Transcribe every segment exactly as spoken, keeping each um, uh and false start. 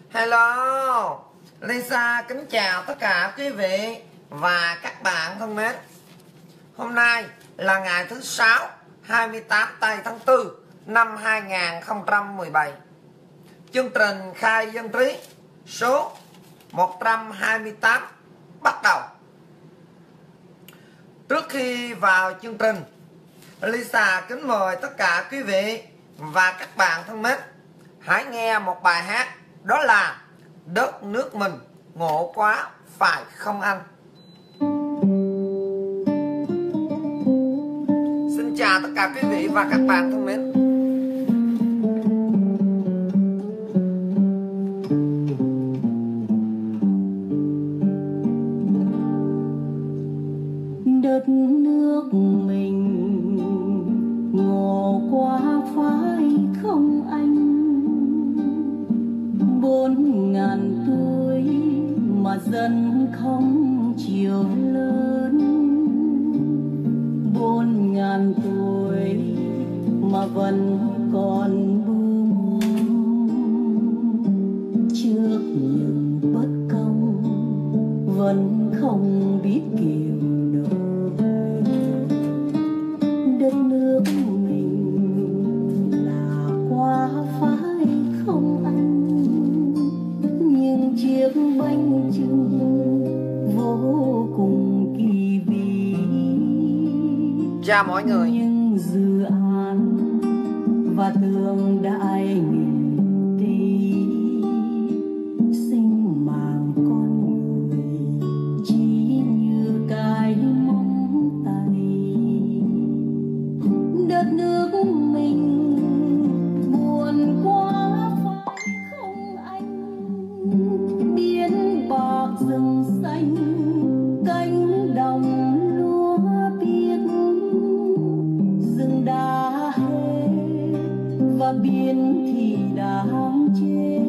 Hello, Lisa kính chào tất cả quý vị và các bạn thân mến. Hôm nay là ngày thứ sáu, hai mươi tám tây tháng tư năm hai nghìn không trăm mười bảy. Chương trình khai dân trí số một trăm hai mươi tám bắt đầu. Trước khi vào chương trình, Lisa kính mời tất cả quý vị và các bạn thân mến hãy nghe một bài hát, đó là Đất nước mình ngộ quá phải không anh? Xin chào tất cả quý vị và các bạn thân mến. Đất nước mình ngộ quá phải không anh? Bốn ngàn tuổi mà dân không chịu lớn, bốn ngàn tuổi mà vẫn còn bu mông. Trước những bất công vẫn không biết kiều đời. Đất nước mình là quá phải không anh? Nhưng chiếc bánh chưng vô cùng kỳ vĩ. Chào mọi người. Nhưng dự án và tương đại nghìn tỷ, sinh mạng con người chỉ như cái móng tay. Đất nước mình buồn quá phải không anh? Biến bạc rừng xanh, cánh đồng lúa biếc, rừng đã hết và biển thì đang chết.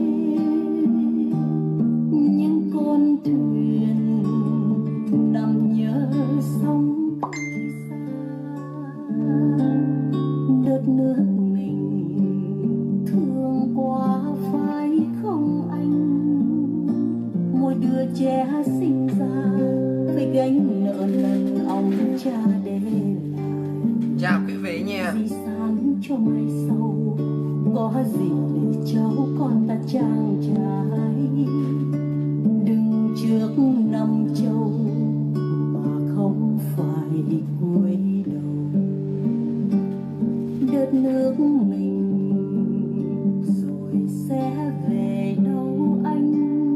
Những con thuyền nằm nhớ sóng cây xa. Đất nước mình thương quá phải không anh? Mỗi đứa trẻ sinh ra phải gánh nợ nần ông cha để lại. Chào quý vị nha. Di sản cho mai sau, có gì để cháu con ta trang trải. Đừng trước năm châu mà không phải cúi đầu. Đất nước mình rồi sẽ về đâu anh?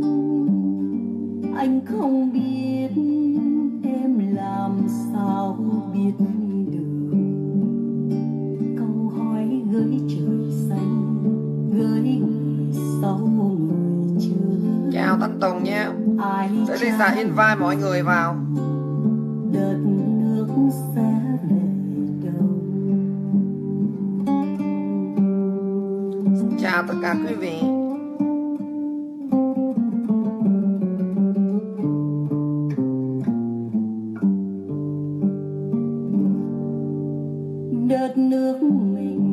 Anh không biết, em làm sao biết được? Câu hỏi gửi trời xanh, gửi người sau người chưa. Chào Thanh Tùng nha. Ai Để Lisa invite mọi người vào. đất nước sẽ về đâu? Chào tất cả quý vị. Đất nước mình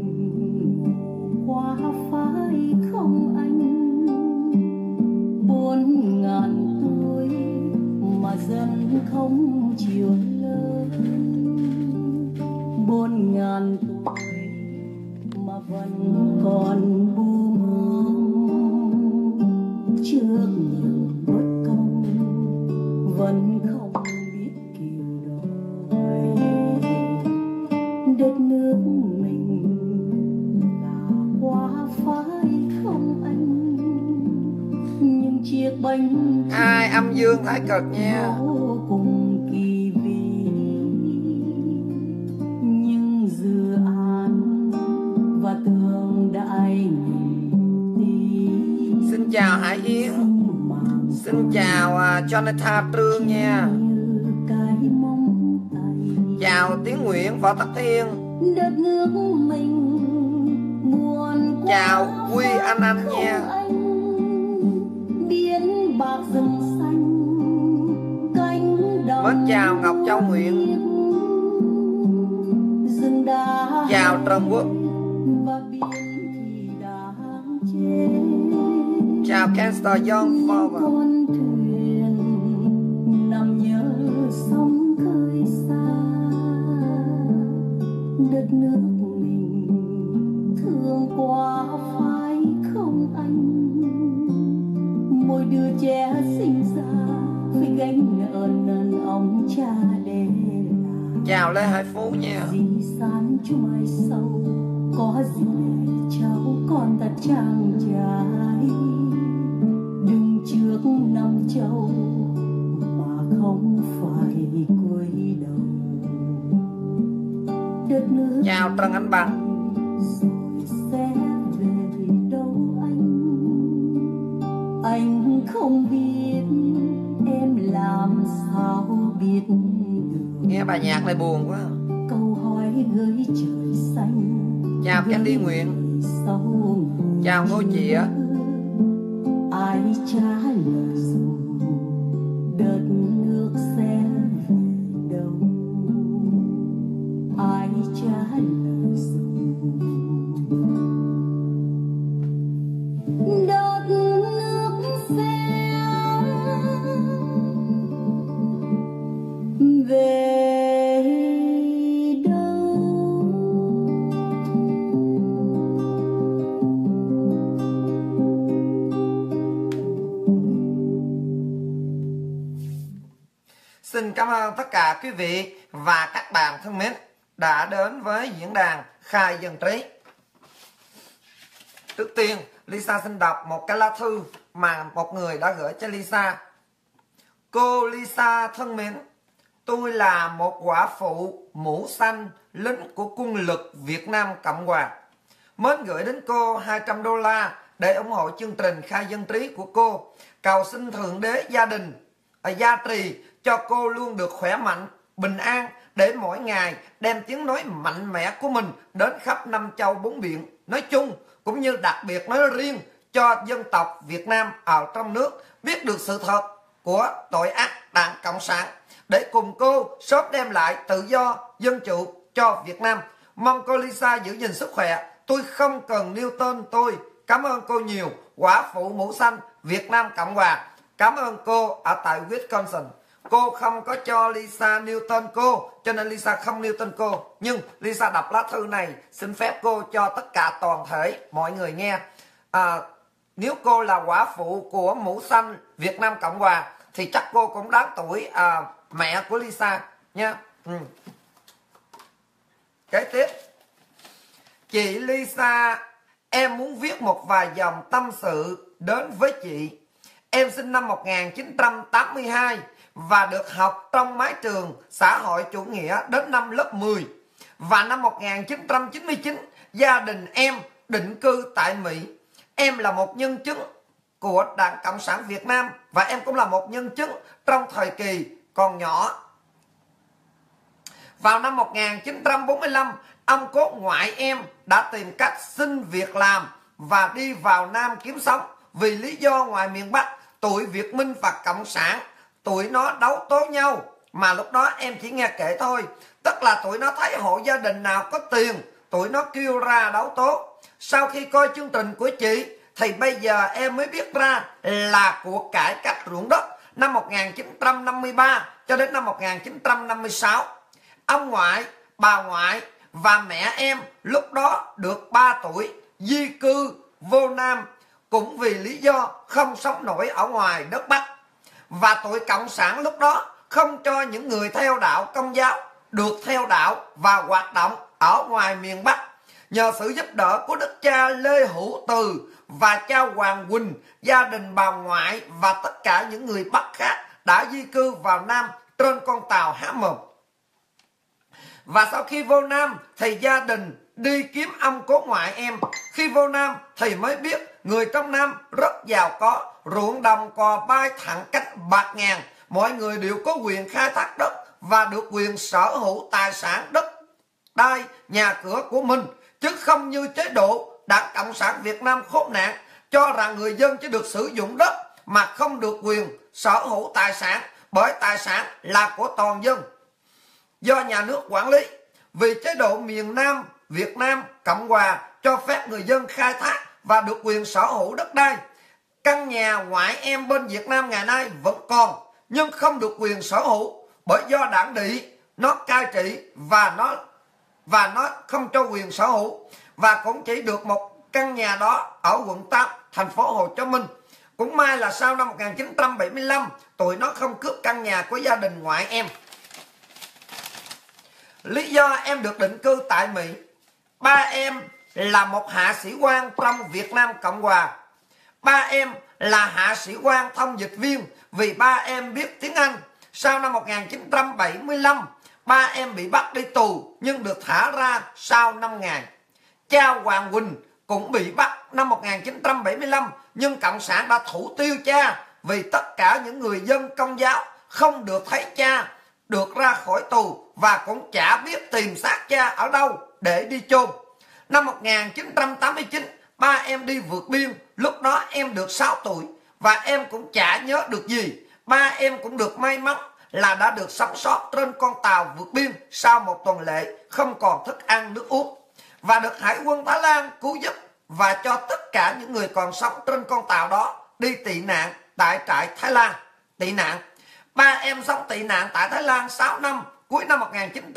quá phải không anh? Bốn ngàn tuổi mà dân không chịu lớn, bốn ngàn tuổi mà vẫn còn bu mông. Trước những bất công vẫn không biết kiều đời. Đất nước mình là quá phải không anh? Nhưng chiếc bánh Ai âm dương thái cực nha. vô cùng kỳ vĩ. Nhưng dự án và tương đại nghìn tỷ. Xin chào Hải Yến. Xin chào uh, Jonathan Trương nha. Chào Tiến Nguyễn, Võ Tắc Thiên. Đất nước mình buồn quá. Chào Quy Anh Anh nha. Biến bạc rừng xanh, cánh đồng. Mến chào Ngọc Châu Nguyễn. Rừng đã Chào Trần Quốc. và biển thì đã chết. Chào Cancer Young Forward. Con thuyền nằm nhớ sóng khơi xa, đất nước mình thương quá phải không anh? Mỗi đứa trẻ sinh ra phải gánh nợ nần ông cha để lại. Chào Lê Hải Phú nha. Di sản cho mai sau có gì để cháu con ta trang trải, đừng trước năm châu mà không phải cúi đầu. Đất nước Chào Trần Anh Bằng. rồi sẽ về đâu anh? Anh không biết, em làm sao biết được. Nghe bài nhạc này buồn quá. Câu hỏi gửi trời xanh. Chào Candy Nguyễn. Chào Ngô Chĩa. Ai trả lời dù đất nước sẽ về đâu? Ai trả lời dù đất nước sẽ về. Xin cảm ơn tất cả quý vị và các bạn thân mến đã đến với diễn đàn Khai Dân Trí. Trước tiên, Lisa xin đọc một cái lá thư mà một người đã gửi cho Lisa. Cô Lisa thân mến, tôi là một quả phụ mũ xanh lính của quân lực Việt Nam Cộng Hòa. Mến gửi đến cô hai trăm đô la để ủng hộ chương trình Khai Dân Trí của cô. Cầu xin Thượng Đế gia đình, à, gia trì cho cô luôn được khỏe mạnh, bình an để mỗi ngày đem tiếng nói mạnh mẽ của mình đến khắp năm châu bốn biển nói chung, cũng như đặc biệt nói riêng cho dân tộc Việt Nam ở trong nước biết được sự thật của tội ác Đảng Cộng sản để cùng cô sớm đem lại tự do, dân chủ cho Việt Nam. Mong cô Lisa giữ gìn sức khỏe. Tôi không cần nêu tên tôi. Cảm ơn cô nhiều. Quả phụ mũ xanh Việt Nam Cộng Hòa. Cảm ơn cô ở tại Wisconsin. Cô không có cho Lisa nêu tên cô, cho nên Lisa không nêu tên cô. Nhưng Lisa đọc lá thư này, xin phép cô cho tất cả toàn thể mọi người nghe. À, nếu cô là quả phụ của mũ xanh Việt Nam Cộng Hòa thì chắc cô cũng đáng tuổi à, mẹ của Lisa nha. Ừ. Kế tiếp, chị Lisa, em muốn viết một vài dòng tâm sự đến với chị. Em sinh năm một nghìn chín trăm tám mươi hai và được học trong mái trường xã hội chủ nghĩa đến năm lớp mười. Và năm một nghìn chín trăm chín mươi chín, gia đình em định cư tại Mỹ. Em là một nhân chứng của Đảng Cộng sản Việt Nam và em cũng là một nhân chứng trong thời kỳ còn nhỏ. Vào năm một nghìn chín trăm bốn mươi lăm, ông cố ngoại em đã tìm cách xin việc làm và đi vào Nam kiếm sống. Vì lý do ngoài miền Bắc, tụi Việt Minh và Cộng sản, tụi nó đấu tố nhau. Mà lúc đó em chỉ nghe kể thôi. Tức là tụi nó thấy hộ gia đình nào có tiền, tụi nó kêu ra đấu tố. Sau khi coi chương trình của chị, thì bây giờ em mới biết ra là cuộc cải cách ruộng đất năm một nghìn chín trăm năm mươi ba cho đến năm một nghìn chín trăm năm mươi sáu. Ông ngoại, bà ngoại và mẹ em lúc đó được ba tuổi di cư vô Nam, cũng vì lý do không sống nổi ở ngoài đất Bắc. Và tụi Cộng sản lúc đó không cho những người theo đạo Công giáo được theo đạo và hoạt động ở ngoài miền Bắc. Nhờ sự giúp đỡ của đức cha Lê Hữu Từ và cha Hoàng Quỳnh, gia đình bà ngoại và tất cả những người Bắc khác đã di cư vào Nam trên con tàu Há Mồm. Và sau khi vô Nam thì gia đình đi kiếm ông cố ngoại em. Khi vô Nam thì mới biết người trong Nam rất giàu có, ruộng đồng cò bay thẳng cách bạc ngàn. Mọi người đều có quyền khai thác đất và được quyền sở hữu tài sản đất đai, nhà cửa của mình, chứ không như chế độ Đảng Cộng sản Việt Nam khốn nạn cho rằng người dân chỉ được sử dụng đất mà không được quyền sở hữu tài sản, bởi tài sản là của toàn dân do nhà nước quản lý. Vì chế độ miền Nam Việt Nam Cộng Hòa cho phép người dân khai thác và được quyền sở hữu đất đai. căn nhà ngoại em bên Việt Nam ngày nay vẫn còn, nhưng không được quyền sở hữu bởi do đảng Đĩ nó cai trị và nó và nó không cho quyền sở hữu, và cũng chỉ được một căn nhà đó ở quận tám thành phố Hồ Chí Minh. Cũng may là sau năm một nghìn chín trăm bảy mươi lăm tụi nó không cướp căn nhà của gia đình ngoại em. Lý do em được định cư tại Mỹ: ba em là một hạ sĩ quan trong Việt Nam Cộng Hòa. Ba em là hạ sĩ quan thông dịch viên vì ba em biết tiếng Anh. Sau năm một nghìn chín trăm bảy mươi lăm, ba em bị bắt đi tù nhưng được thả ra sau năm ngày. Cha Hoàng Quỳnh cũng bị bắt năm một nghìn chín trăm bảy mươi lăm, nhưng Cộng sản đã thủ tiêu cha vì tất cả những người dân Công giáo không được thấy cha được ra khỏi tù và cũng chả biết tìm xác cha ở đâu để đi chôn. Năm một nghìn chín trăm tám mươi chín, ba em đi vượt biên, lúc đó em được sáu tuổi và em cũng chả nhớ được gì. Ba em cũng được may mắn là đã được sống sót trên con tàu vượt biên sau một tuần lễ không còn thức ăn nước uống, và được Hải quân Thái Lan cứu giúp và cho tất cả những người còn sống trên con tàu đó đi tị nạn tại trại Thái Lan tị nạn. Ba em sống tị nạn tại Thái Lan sáu năm. Cuối năm một nghìn chín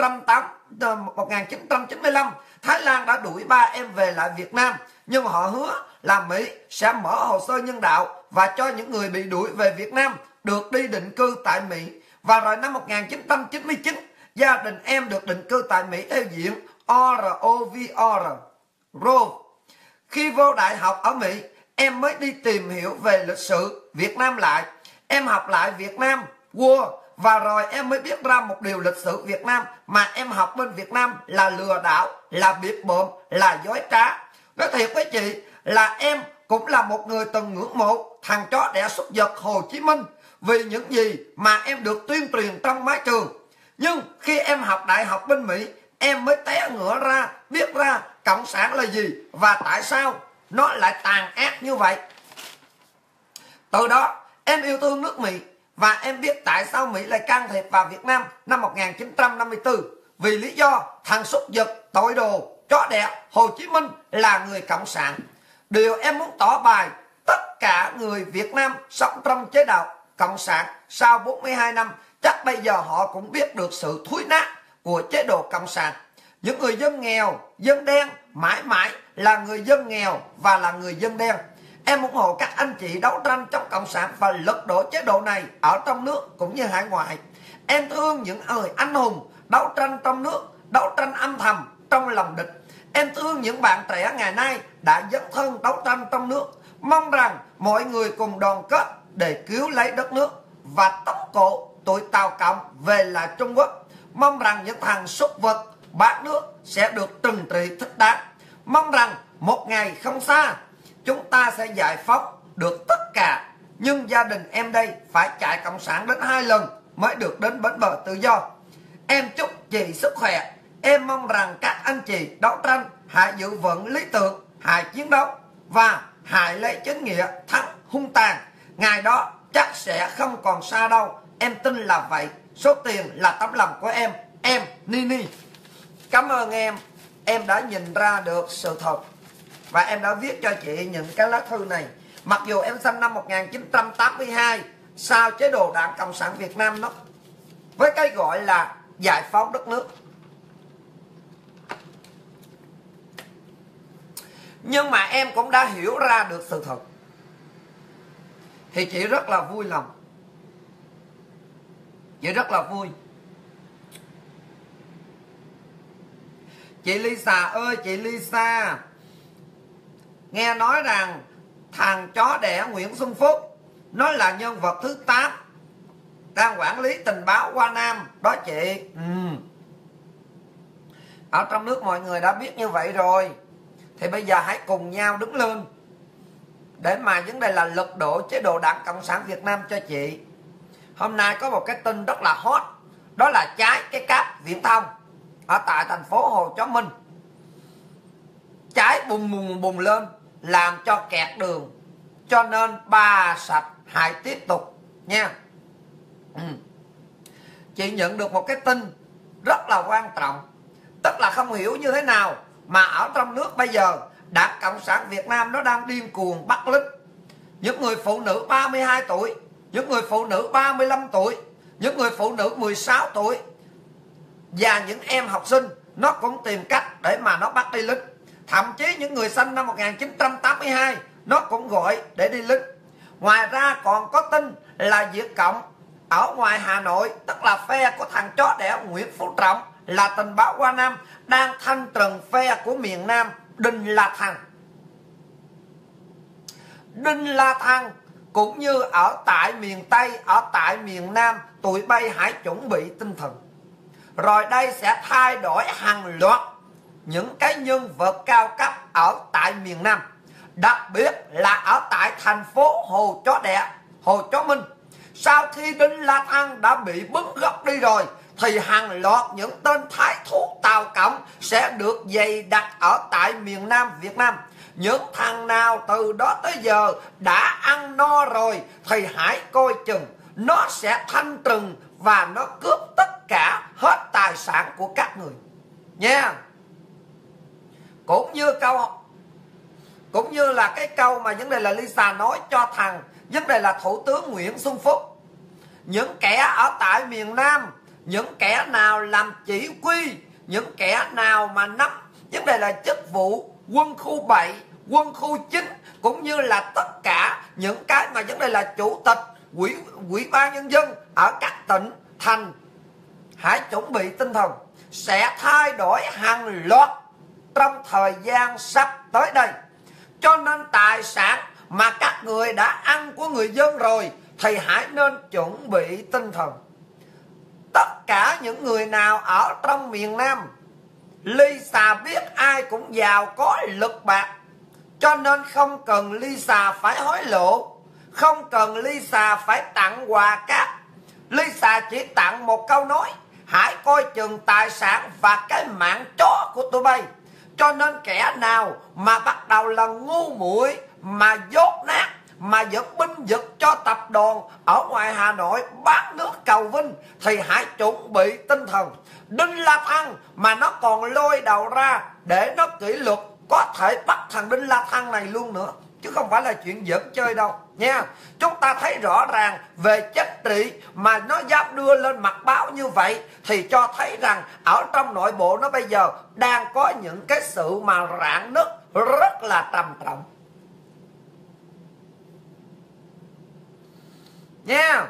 trăm chín mươi lăm, Thái Lan đã đuổi ba em về lại Việt Nam, nhưng họ hứa là Mỹ sẽ mở hồ sơ nhân đạo và cho những người bị đuổi về Việt Nam được đi định cư tại Mỹ. Và rồi năm một nghìn chín trăm chín mươi chín, gia đình em được định cư tại Mỹ theo diện O R O V R. Rove. Khi vô đại học ở Mỹ, em mới đi tìm hiểu về lịch sử Việt Nam lại. Em học lại Việt Nam War, và rồi em mới biết ra một điều lịch sử Việt Nam mà em học bên Việt Nam là lừa đảo, là biệp bợm, là dối trá. Nói thiệt với chị là em cũng là một người từng ngưỡng mộ thằng chó đẻ súc vật Hồ Chí Minh vì những gì mà em được tuyên truyền trong mái trường. Nhưng khi em học đại học bên Mỹ, em mới té ngửa ra, biết ra Cộng sản là gì và tại sao nó lại tàn ác như vậy. Từ đó em yêu thương nước Mỹ và em biết tại sao Mỹ lại can thiệp vào Việt Nam năm một nghìn chín trăm năm mươi tư. Vì lý do thằng súc vật tội đồ chó đẻ Hồ Chí Minh là người Cộng sản. Điều em muốn tỏ bài, tất cả người Việt Nam sống trong chế độ Cộng sản sau bốn mươi hai năm chắc bây giờ họ cũng biết được sự thúi nát của chế độ Cộng sản. Những người dân nghèo, dân đen mãi mãi là người dân nghèo và là người dân đen. Em ủng hộ các anh chị đấu tranh trong Cộng sản và lật đổ chế độ này ở trong nước cũng như hải ngoại. Em thương những người anh hùng đấu tranh trong nước, đấu tranh âm thầm trong lòng địch. Em thương những bạn trẻ ngày nay đã dấn thân đấu tranh trong nước. Mong rằng mọi người cùng đoàn kết để cứu lấy đất nước và tống cổ tụi Tàu Cộng về lại Trung Quốc. Mong rằng những thằng súc vật bán nước sẽ được trừng trị thích đáng. Mong rằng một ngày không xa chúng ta sẽ giải phóng được tất cả. Nhưng gia đình em đây phải chạy Cộng sản đến hai lần mới được đến bến bờ tự do. Em chúc chị sức khỏe. Em mong rằng các anh chị đấu tranh hãy giữ vững lý tưởng, hãy chiến đấu và hãy lấy chính nghĩa thắng hung tàn. Ngày đó chắc sẽ không còn xa đâu. Em tin là vậy. Số tiền là tấm lòng của em. Em Nini. Cảm ơn em. Em đã nhìn ra được sự thật và em đã viết cho chị những cái lá thư này. Mặc dù em sinh năm một nghìn chín trăm tám mươi hai, sau chế độ Đảng Cộng sản Việt Nam nó với cái gọi là giải phóng đất nước. Nhưng mà em cũng đã hiểu ra được sự thật, thì chị rất là vui lòng. Chị rất là vui. Chị Lisa ơi, chị Lisa, nghe nói rằng thằng chó đẻ Nguyễn Xuân Phúc nó là nhân vật thứ tám đang quản lý tình báo Hoa Nam đó chị. ừ. Ở trong nước mọi người đã biết như vậy rồi, thì bây giờ hãy cùng nhau đứng lên để mà vấn đề là lật đổ chế độ Đảng Cộng sản Việt Nam cho chị. Hôm nay có một cái tin rất là hot, đó là cháy cái cáp viễn thông ở tại thành phố Hồ Chí Minh. Cháy bùng bùng bùng lên làm cho kẹt đường, cho nên ba sạch hãy tiếp tục nha. ừ. Chị nhận được một cái tin rất là quan trọng, tức là không hiểu như thế nào mà ở trong nước bây giờ Đảng Cộng sản Việt Nam nó đang điên cuồng bắt lính. những người phụ nữ ba mươi hai tuổi, những người phụ nữ ba mươi lăm tuổi, những người phụ nữ mười sáu tuổi và những em học sinh nó cũng tìm cách để mà nó bắt đi lính. Thậm chí những người sinh năm một nghìn chín trăm tám mươi hai nó cũng gọi để đi lính. Ngoài ra còn có tin là Việt Cộng ở ngoài Hà Nội, tức là phe của thằng chó đẻ Nguyễn Phú Trọng, là tình báo Hoa Nam, đang thanh trừng phe của miền Nam Đinh La Thăng. Đinh La Thăng cũng như ở tại miền Tây, ở tại miền Nam, tụi bay hãy chuẩn bị tinh thần. Rồi đây sẽ thay đổi hàng loạt những cái nhân vật cao cấp ở tại miền Nam, đặc biệt là ở tại thành phố Hồ Chó Đẻ, Hồ Chó Minh. Sau khi Đinh La Thăng đã bị bứng gốc đi rồi thì hàng loạt những tên thái thú Tàu Cộng sẽ được dày đặt ở tại miền Nam Việt Nam. Những thằng nào từ đó tới giờ đã ăn no rồi thì hãy coi chừng nó sẽ thanh trừng và nó cướp tất cả hết tài sản của các người nha. Cũng như câu cũng như là cái câu mà vấn đề là Lisa nói cho thằng vấn đề là Thủ tướng Nguyễn Xuân Phúc. Những kẻ ở tại miền Nam, những kẻ nào làm chỉ huy, những kẻ nào mà nắm vấn đề là chức vụ quân khu bảy, quân khu chín, cũng như là tất cả những cái mà vấn đề là chủ tịch quỹ quỹ ban nhân dân ở các tỉnh thành, hãy chuẩn bị tinh thần sẽ thay đổi hàng loạt trong thời gian sắp tới đây. Cho nên tài sản mà các người đã ăn của người dân rồi thì hãy nên chuẩn bị tinh thần. Tất cả những người nào ở trong miền Nam, Lisa biết ai cũng giàu có lực bạc, cho nên không cần Lisa phải hối lộ, không cần Lisa phải tặng quà cáp. Lisa chỉ tặng một câu nói: hãy coi chừng tài sản và cái mạng chó của tụi bay. Cho nên kẻ nào mà bắt đầu là ngu muội mà dốt nát, mà dẫn binh giật cho tập đoàn ở ngoài Hà Nội bán nước cầu Vinh thì hãy chuẩn bị tinh thần. Đinh La Thăng mà nó còn lôi đầu ra để nó kỷ luật, có thể bắt thằng Đinh La Thăng này luôn nữa, chứ không phải là chuyện giỡn chơi đâu nha. Chúng ta thấy rõ ràng về chính trị mà nó dám đưa lên mặt báo như vậy thì cho thấy rằng ở trong nội bộ nó bây giờ đang có những cái sự mà rạn nứt rất là trầm trọng nha.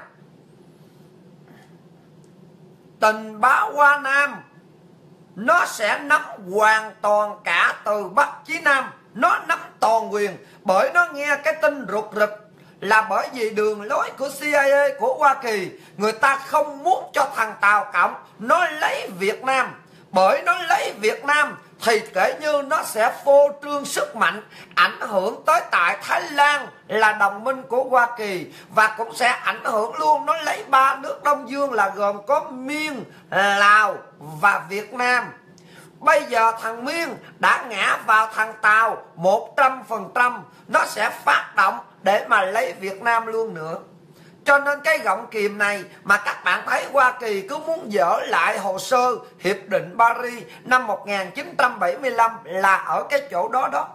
Tình báo Hoa Nam nó sẽ nắm hoàn toàn cả từ Bắc chí Nam, nó nắm toàn quyền, bởi nó nghe cái tin rụt rịch là bởi vì đường lối của C I A của Hoa Kỳ, người ta không muốn cho thằng Tàu Cộng nó lấy Việt Nam, bởi nó lấy Việt Nam thì kể như nó sẽ phô trương sức mạnh, ảnh hưởng tới tại Thái Lan là đồng minh của Hoa Kỳ, và cũng sẽ ảnh hưởng luôn, nó lấy ba nước Đông Dương là gồm có Miên, Lào và Việt Nam. Bây giờ thằng Miên đã ngã vào thằng Tàu một trăm phần trăm, nó sẽ phát động để mà lấy Việt Nam luôn nữa. Cho nên cái gọng kìm này mà các bạn thấy Hoa Kỳ cứ muốn dỡ lại hồ sơ Hiệp định Paris năm một nghìn chín trăm bảy mươi lăm là ở cái chỗ đó đó.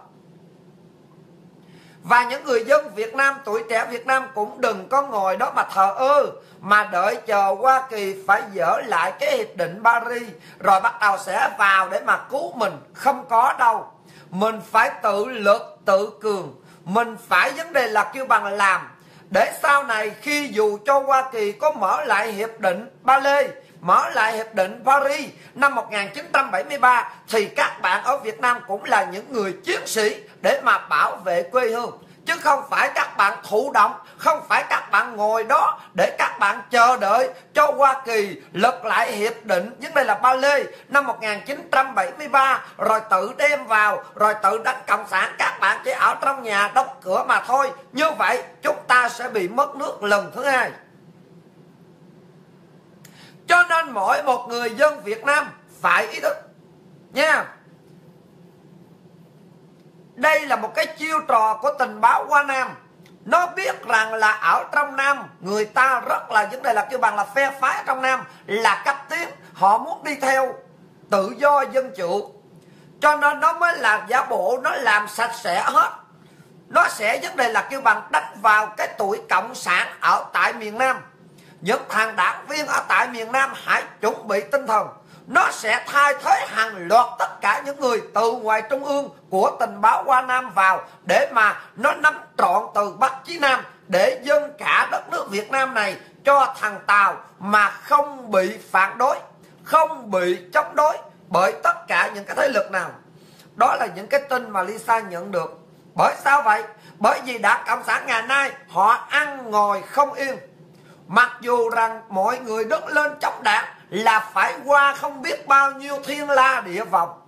Và những người dân Việt Nam, tuổi trẻ Việt Nam cũng đừng có ngồi đó mà thờ ơ, mà đợi chờ Hoa Kỳ phải dỡ lại cái Hiệp định Paris rồi bắt đầu sẽ vào để mà cứu mình. Không có đâu. Mình phải tự lực, tự cường. Mình phải vấn đề là kêu bằng làm, để sau này khi dù cho Hoa Kỳ có mở lại Hiệp định Ba Lê, mở lại Hiệp định Paris năm một nghìn chín trăm bảy mươi ba thì các bạn ở Việt Nam cũng là những người chiến sĩ để mà bảo vệ quê hương, chứ không phải các bạn thụ động, không phải các bạn ngồi đó để các bạn chờ đợi cho Hoa Kỳ lật lại Hiệp định vấn đề là Ba Lê năm một nghìn chín trăm bảy mươi ba rồi tự đem vào, rồi tự đánh cộng sản. Các bạn chỉ ở trong nhà đóng cửa mà thôi. Như vậy chúng ta sẽ bị mất nước lần thứ hai. Cho nên mỗi một người dân Việt Nam phải ý thức nha. Đây là một cái chiêu trò của tình báo Hoa Nam. Nó biết rằng là ở trong Nam người ta rất là vấn đề là kêu bằng là phe phái trong Nam là cấp tiến, họ muốn đi theo tự do dân chủ, cho nên nó mới là giả bộ, nó làm sạch sẽ hết. nó sẽ vấn đề là kêu bằng đánh vào cái tuổi cộng sản ở tại miền Nam. Những thằng đảng viên ở tại miền Nam hãy chuẩn bị tinh thần, nó sẽ thay thế hàng loạt tất cả những người từ ngoài trung ương của tình báo Hoa Nam vào, để mà nó nắm trọn từ Bắc chí Nam, để dâng cả đất nước Việt Nam này cho thằng Tàu mà không bị phản đối, không bị chống đối bởi tất cả những cái thế lực nào. Đó là những cái tin mà Lisa nhận được. Bởi sao vậy? Bởi vì Đảng Cộng sản ngày nay họ ăn ngồi không yên. Mặc dù rằng mọi người đứng lên chống đảng là phải qua không biết bao nhiêu thiên la địa vọng.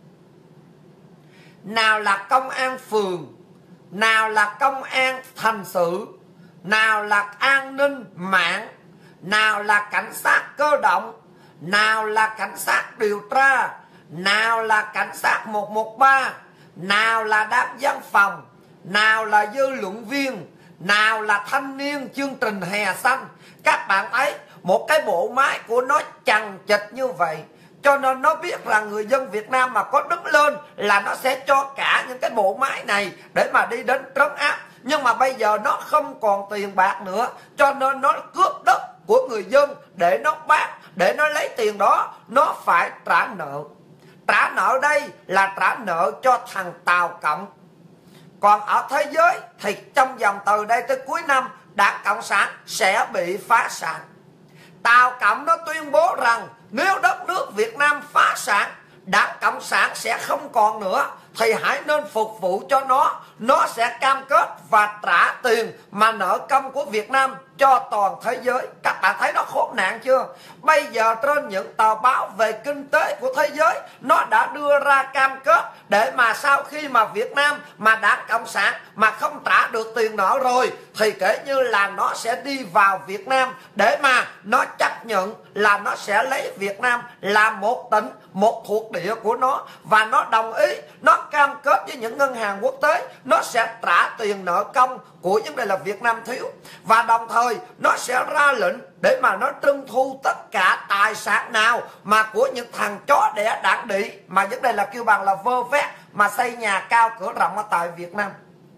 Nào là công an phường, nào là công an thành sự, nào là an ninh mạng, nào là cảnh sát cơ động, nào là cảnh sát điều tra, nào là cảnh sát một một ba, nào là đám văn phòng, nào là dư luận viên, nào là thanh niên chương trình hè xanh. Các bạn thấy một cái bộ máy của nó chằng chịt như vậy, cho nên nó biết là người dân Việt Nam mà có đứng lên là nó sẽ cho cả những cái bộ máy này để mà đi đến trấn áp. Nhưng mà bây giờ nó không còn tiền bạc nữa, cho nên nó cướp đất của người dân để nó bán, để nó lấy tiền đó nó phải trả nợ. Trả nợ đây là trả nợ cho thằng Tàu Cộng. Còn ở thế giới thì trong vòng từ đây tới cuối năm, Đảng Cộng sản sẽ bị phá sản. Tàu Cộng nó tuyên bố rằng nếu đất nước Việt Nam phá sản, Đảng Cộng sản sẽ không còn nữa, thì hãy nên phục vụ cho nó. Nó sẽ cam kết và trả tiền mà nợ công của Việt Nam cho toàn thế giới. Các bạn thấy nó khốn nạn chưa? Bây giờ trên những tờ báo về kinh tế của thế giới, nó đã đưa ra cam kết để mà sau khi mà Việt Nam mà Đảng Cộng sản mà không trả được tiền nợ rồi, thì kể như là nó sẽ đi vào Việt Nam để mà nó chấp nhận là nó sẽ lấy Việt Nam làm một tỉnh, một thuộc địa của nó. Và nó đồng ý, nó cam kết với những ngân hàng quốc tế, nó sẽ trả tiền nợ công của vấn đề là Việt Nam thiếu. Và đồng thời nó sẽ ra lệnh để mà nó trưng thu tất cả tài sản nào mà của những thằng chó đẻ đảng đĩ, mà vấn đề là kêu bằng là vơ vét mà xây nhà cao cửa rộng ở tại Việt Nam.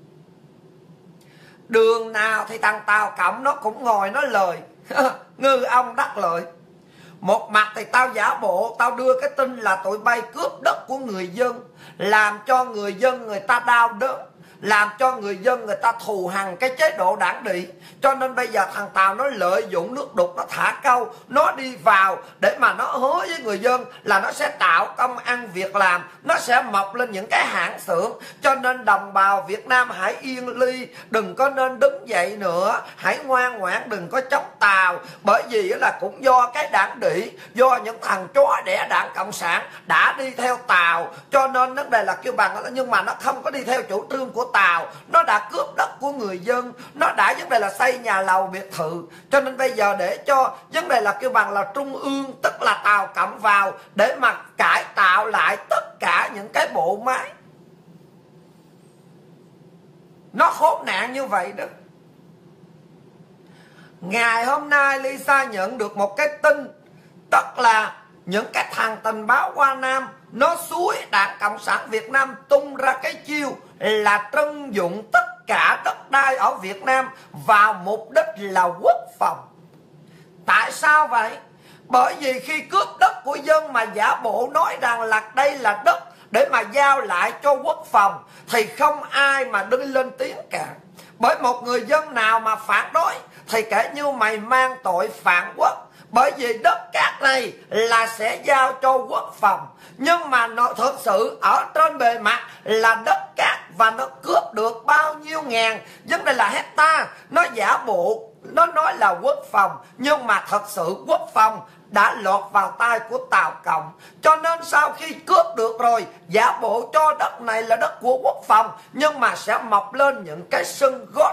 Đường nào thì thằng Tàu Cộng nó cũng ngồi nói lời ngư ông đắc lợi. Một mặt thì tao giả bộ, tao đưa cái tin là tụi bay cướp đất của người dân, làm cho người dân người ta đau đớn, làm cho người dân người ta thù hằn cái chế độ đảng đĩ. Cho nên bây giờ thằng Tàu nó lợi dụng nước đục, nó thả câu, nó đi vào để mà nó hứa với người dân là nó sẽ tạo công ăn việc làm, nó sẽ mọc lên những cái hãng xưởng. Cho nên đồng bào Việt Nam hãy yên ly, đừng có nên đứng dậy nữa, hãy ngoan ngoãn, đừng có chống Tàu. Bởi vì là cũng do cái đảng đĩ, do những thằng chó đẻ Đảng Cộng sản đã đi theo Tàu, cho nên vấn đề là kêu bằng. Nhưng mà nó không có đi theo chủ trương của Tàu, nó đã cướp đất của người dân, nó đã vấn đề là xây nhà lầu biệt thự. Cho nên bây giờ để cho vấn đề là kêu bằng là trung ương, tức là Tàu Cộng vào để mà cải tạo lại tất cả những cái bộ máy. Nó khốn nạn như vậy đó. Ngày hôm nay Lisa nhận được một cái tin, tức là những cái thằng tình báo Hoa Nam nó xúi Đảng Cộng sản Việt Nam tung ra cái chiêu là trưng dụng tất cả đất đai ở Việt Nam vào mục đích là quốc phòng. Tại sao vậy? Bởi vì khi cướp đất của dân mà giả bộ nói rằng là đây là đất để mà giao lại cho quốc phòng, thì không ai mà đứng lên tiếng cả. Bởi một người dân nào mà phản đối thì kể như mày mang tội phản quốc. Bởi vì đất cát này là sẽ giao cho quốc phòng, nhưng mà nó thật sự ở trên bề mặt là đất cát, và nó cướp được bao nhiêu ngàn vấn đề là hecta. Nó giả bộ nó nói là quốc phòng, nhưng mà thật sự quốc phòng đã lọt vào tay của Tàu Cộng. Cho nên sau khi cướp được rồi, giả bộ cho đất này là đất của quốc phòng, nhưng mà sẽ mọc lên những cái sân gót,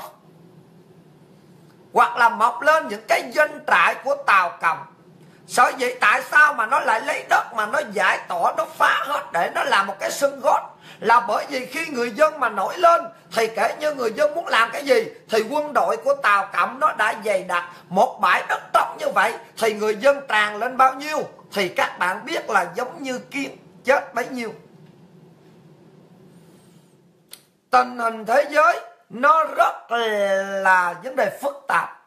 hoặc là mọc lên những cái doanh trại của Tàu Cộng. Sở dĩ tại sao mà nó lại lấy đất mà nó giải tỏa, nó phá hết để nó làm một cái sân gót, là bởi vì khi người dân mà nổi lên thì kể như người dân muốn làm cái gì thì quân đội của Tàu Cộng nó đã dày đặc một bãi đất trống như vậy, thì người dân tràn lên bao nhiêu thì các bạn biết là giống như kiến chết bấy nhiêu. tình hình thế giới nó rất là vấn đề phức tạp.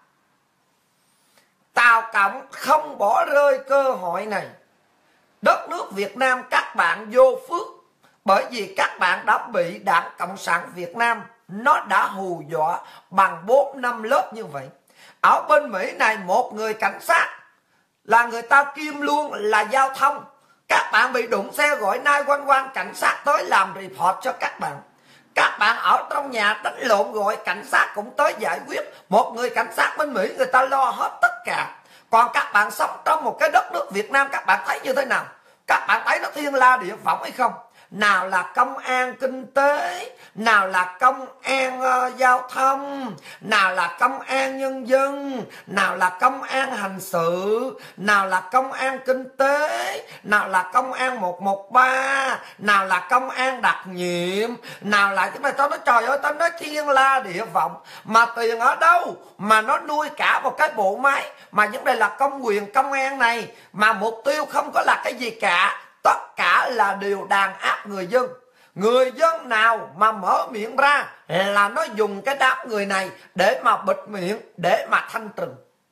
Tàu Cộng không bỏ rơi cơ hội này. Đất nước Việt Nam các bạn vô phước, bởi vì các bạn đã bị Đảng Cộng sản Việt Nam nó đã hù dọa bằng bốn năm lớp như vậy. Ở bên Mỹ này, một người cảnh sát là người ta kiêm luôn là giao thông. Các bạn bị đụng xe gọi nine one one, cảnh sát tới làm report cho các bạn. Các bạn ở trong nhà đánh lộn gọi cảnh sát cũng tới giải quyết. Một người cảnh sát bên Mỹ người ta lo hết tất cả. Còn các bạn sống trong một cái đất nước Việt Nam, các bạn thấy như thế nào? Các bạn thấy nó thiên la địa võng hay không? Nào là công an kinh tế, nào là công an uh, giao thông, nào là công an nhân dân, nào là công an hành sự, nào là công an kinh tế, nào là công an một một ba, nào là công an đặc nhiệm, nào là cái này tao nói trời ơi, tao nói thiên la địa võng. Mà tiền ở đâu mà nó nuôi cả một cái bộ máy, mà vấn đề là công quyền công an này mà mục tiêu không có là cái gì cả. Tất cả là đều đàn áp người dân. Người dân nào mà mở miệng ra là nó dùng cái đám người này để mà bịt miệng, để mà thanh trừng.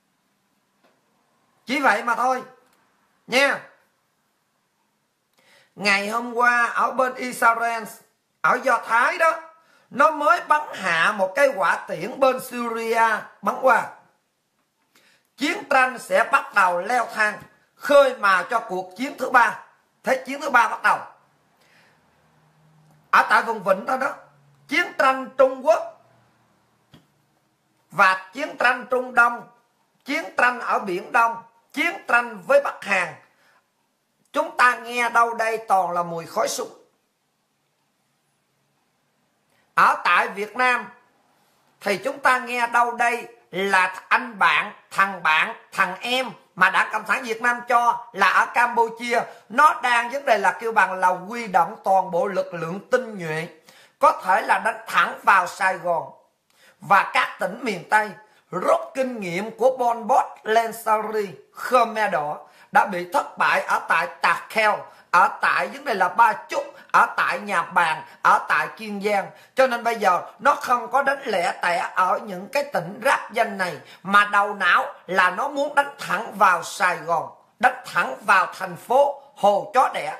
Chỉ vậy mà thôi nha. Ngày hôm qua ở bên Israel, ở Do Thái đó, nó mới bắn hạ một cái hỏa tiễn bên Syria bắn qua. Chiến tranh sẽ bắt đầu leo thang, khơi mào cho cuộc chiến thứ ba. Thế chiến thứ ba bắt đầu ở tại vùng vịnh đó đó. Chiến tranh Trung Quốc và chiến tranh Trung Đông, chiến tranh ở Biển Đông, chiến tranh với Bắc Hàn. Chúng ta nghe đâu đây toàn là mùi khói súng. Ở tại Việt Nam thì chúng ta nghe đâu đây là anh bạn, thằng bạn, thằng em mà Đảng Cộng sản Việt Nam cho là ở Campuchia. Nó đang vấn đề là kêu bằng là huy động toàn bộ lực lượng tinh nhuệ, có thể là đánh thẳng vào Sài Gòn và các tỉnh miền Tây. Rút kinh nghiệm của Pol Pot, Lensari, Khmer Đỏ đã bị thất bại ở tại Tà Kheo, ở tại vấn đề là Ba Chúc, ở tại Nhà Bàng, ở tại Kiên Giang. Cho nên bây giờ nó không có đánh lẻ tẻ ở những cái tỉnh ráp danh này, mà đầu não là nó muốn đánh thẳng vào Sài Gòn, đánh thẳng vào thành phố Hồ Chó Đẻ.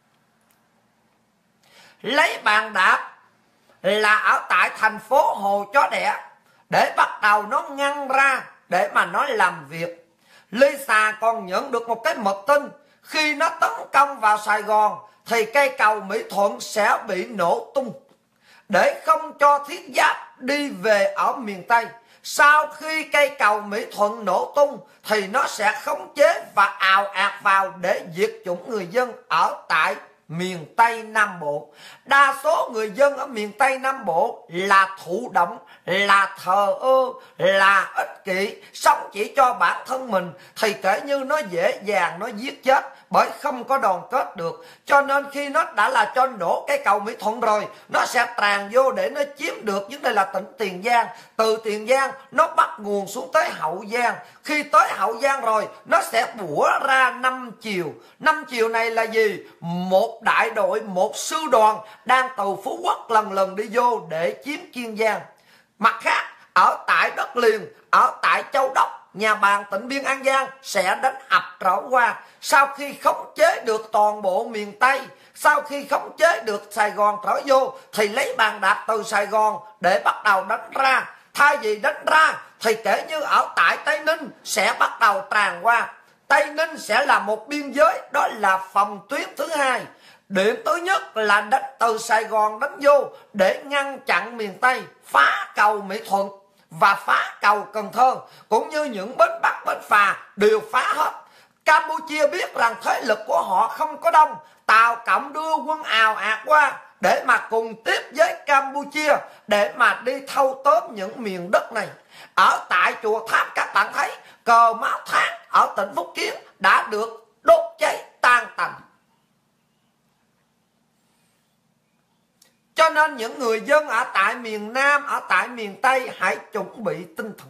Lấy bàn đạp là ở tại thành phố Hồ Chó Đẻ để bắt đầu nó ngăn ra để mà nó làm việc. Lisa còn nhận được một cái mật tin, khi nó tấn công vào Sài Gòn thì cây cầu Mỹ Thuận sẽ bị nổ tung để không cho thiết giáp đi về ở miền Tây. Sau khi cây cầu Mỹ Thuận nổ tung thì nó sẽ khống chế và ào ạt vào để diệt chủng người dân ở tại miền Tây Nam Bộ. Đa số người dân ở miền Tây Nam Bộ là thụ động, là thờ ơ, là ích kỷ, sống chỉ cho bản thân mình, thì kể như nó dễ dàng nó giết chết, bởi không có đoàn kết được. Cho nên khi nó đã là cho nổ cái cầu Mỹ Thuận rồi, nó sẽ tràn vô để nó chiếm được vấn đề là tỉnh Tiền Giang. Từ Tiền Giang nó bắt nguồn xuống tới Hậu Giang. Khi tới Hậu Giang rồi, nó sẽ bủa ra năm chiều. Năm chiều này là gì? Một đại đội, một sư đoàn đang từ Phú Quốc lần lần đi vô để chiếm Kiên Giang. Mặt khác, ở tại đất liền, ở tại Châu Đốc, Nhà Bàng, tỉnh Biên An Giang sẽ đánh ập trở qua. Sau khi khống chế được toàn bộ miền Tây, sau khi khống chế được Sài Gòn trở vô, thì lấy bàn đạp từ Sài Gòn để bắt đầu đánh ra. Thay vì đánh ra thì kể như ở tại Tây Ninh sẽ bắt đầu tràn qua. Tây Ninh sẽ là một biên giới, đó là phòng tuyến thứ hai. Điểm thứ nhất là đánh từ Sài Gòn đánh vô để ngăn chặn miền Tây, phá cầu Mỹ Thuận và phá cầu Cần Thơ, cũng như những bến Bắc, bến Phà đều phá hết. Campuchia biết rằng thế lực của họ không có đông, Tàu Cộng đưa quân ào ạt qua để mà cùng tiếp với Campuchia để mà đi thâu tóm những miền đất này. Ở tại chùa Tháp các bạn thấy cờ máu tháng ở tỉnh Phúc Kiến đã được đốt cháy tan tành. Cho nên những người dân ở tại miền Nam, ở tại miền Tây hãy chuẩn bị tinh thần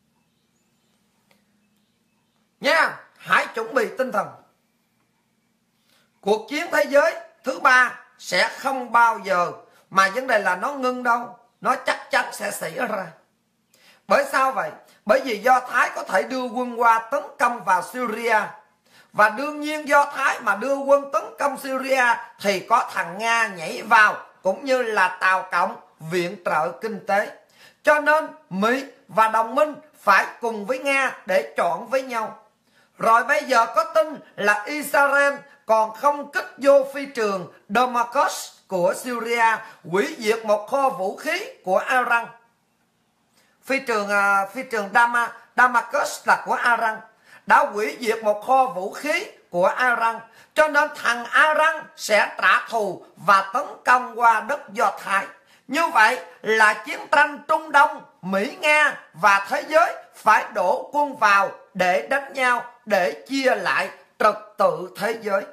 nha, hãy chuẩn bị tinh thần. Cuộc chiến thế giới thứ ba sẽ không bao giờ mà vấn đề là nó ngưng đâu, nó chắc chắn sẽ xảy ra. Bởi sao vậy? Bởi vì Do Thái có thể đưa quân qua tấn công vào Syria, và đương nhiên Do Thái mà đưa quân tấn công Syria thì có thằng Nga nhảy vào, cũng như là Tàu Cộng viện trợ kinh tế. Cho nên Mỹ và đồng minh phải cùng với Nga để chọn với nhau. Rồi bây giờ có tin là Israel còn không kích vô phi trường Damascus của Syria, hủy diệt một kho vũ khí của Iran. Phi trường uh, phi trường Dama, Damascus là của Iran, đã hủy diệt một kho vũ khí của Iran. Cho nên thằng Iran sẽ trả thù và tấn công qua đất Do Thái. Như vậy là chiến tranh Trung Đông, Mỹ, Nga và thế giới phải đổ quân vào để đánh nhau, để chia lại trật tự thế giới.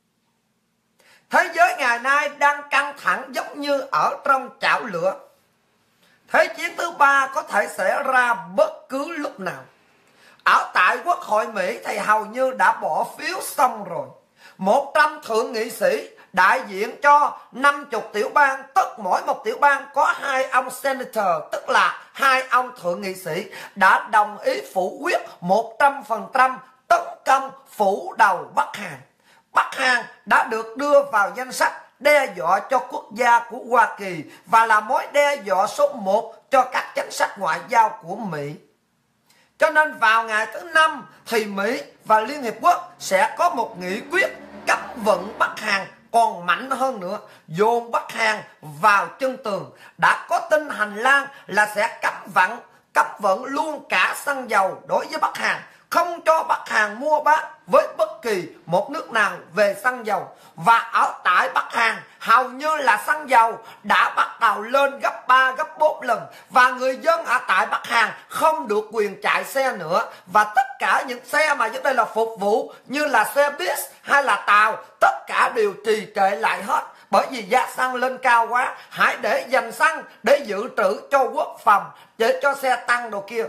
Thế giới ngày nay đang căng thẳng giống như ở trong chảo lửa. Thế chiến thứ ba có thể xảy ra bất cứ lúc nào. Ở tại Quốc hội Mỹ thì hầu như đã bỏ phiếu xong rồi. một trăm thượng nghị sĩ đại diện cho năm mươi tiểu bang, tức mỗi một tiểu bang có hai ông senator, tức là hai ông thượng nghị sĩ, đã đồng ý phủ quyết một trăm phần trăm tấn công phủ đầu Bắc Hàn. Bắc Hàn đã được đưa vào danh sách đe dọa cho quốc gia của Hoa Kỳ và là mối đe dọa số một cho các chính sách ngoại giao của Mỹ. Cho nên vào ngày thứ năm thì Mỹ và Liên Hiệp Quốc sẽ có một nghị quyết cấm vận Bắc Hàn còn mạnh hơn nữa, dồn Bắc Hàn vào chân tường. Đã có tin hành lang là sẽ cấm vận, cấm vận luôn cả xăng dầu đối với Bắc Hàn, không cho Bắc Hàn mua bán với bất kỳ một nước nào về xăng dầu. Và ở tại Bắc Hàn hầu như là xăng dầu đã bắt đầu lên gấp ba, gấp bốn lần. Và người dân ở tại Bắc Hàn không được quyền chạy xe nữa. Và tất cả những xe mà dưới đây là phục vụ như là xe buýt hay là tàu, tất cả đều trì trệ lại hết. Bởi vì giá xăng lên cao quá, hãy để dành xăng để dự trữ cho quốc phòng, để cho xe tăng đồ kia.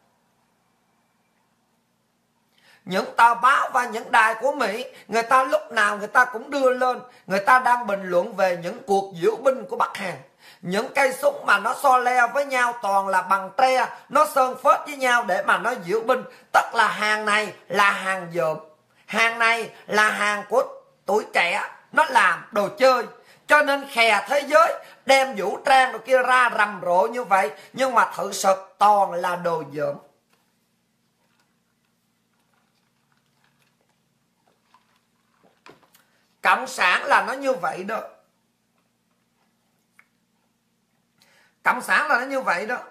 Những tờ báo và những đài của Mỹ, người ta lúc nào người ta cũng đưa lên, người ta đang bình luận về những cuộc diễu binh của Bắc Hàn. Những cây súng mà nó so le với nhau toàn là bằng tre, nó sơn phết với nhau để mà nó diễu binh. Tức là hàng này là hàng dợm, hàng này là hàng của tuổi trẻ, nó làm đồ chơi. Cho nên khè thế giới đem vũ trang đồ kia ra rầm rộ như vậy, nhưng mà thực sự toàn là đồ dởm. Cộng sản là nó như vậy đó. Cộng sản là nó như vậy đó.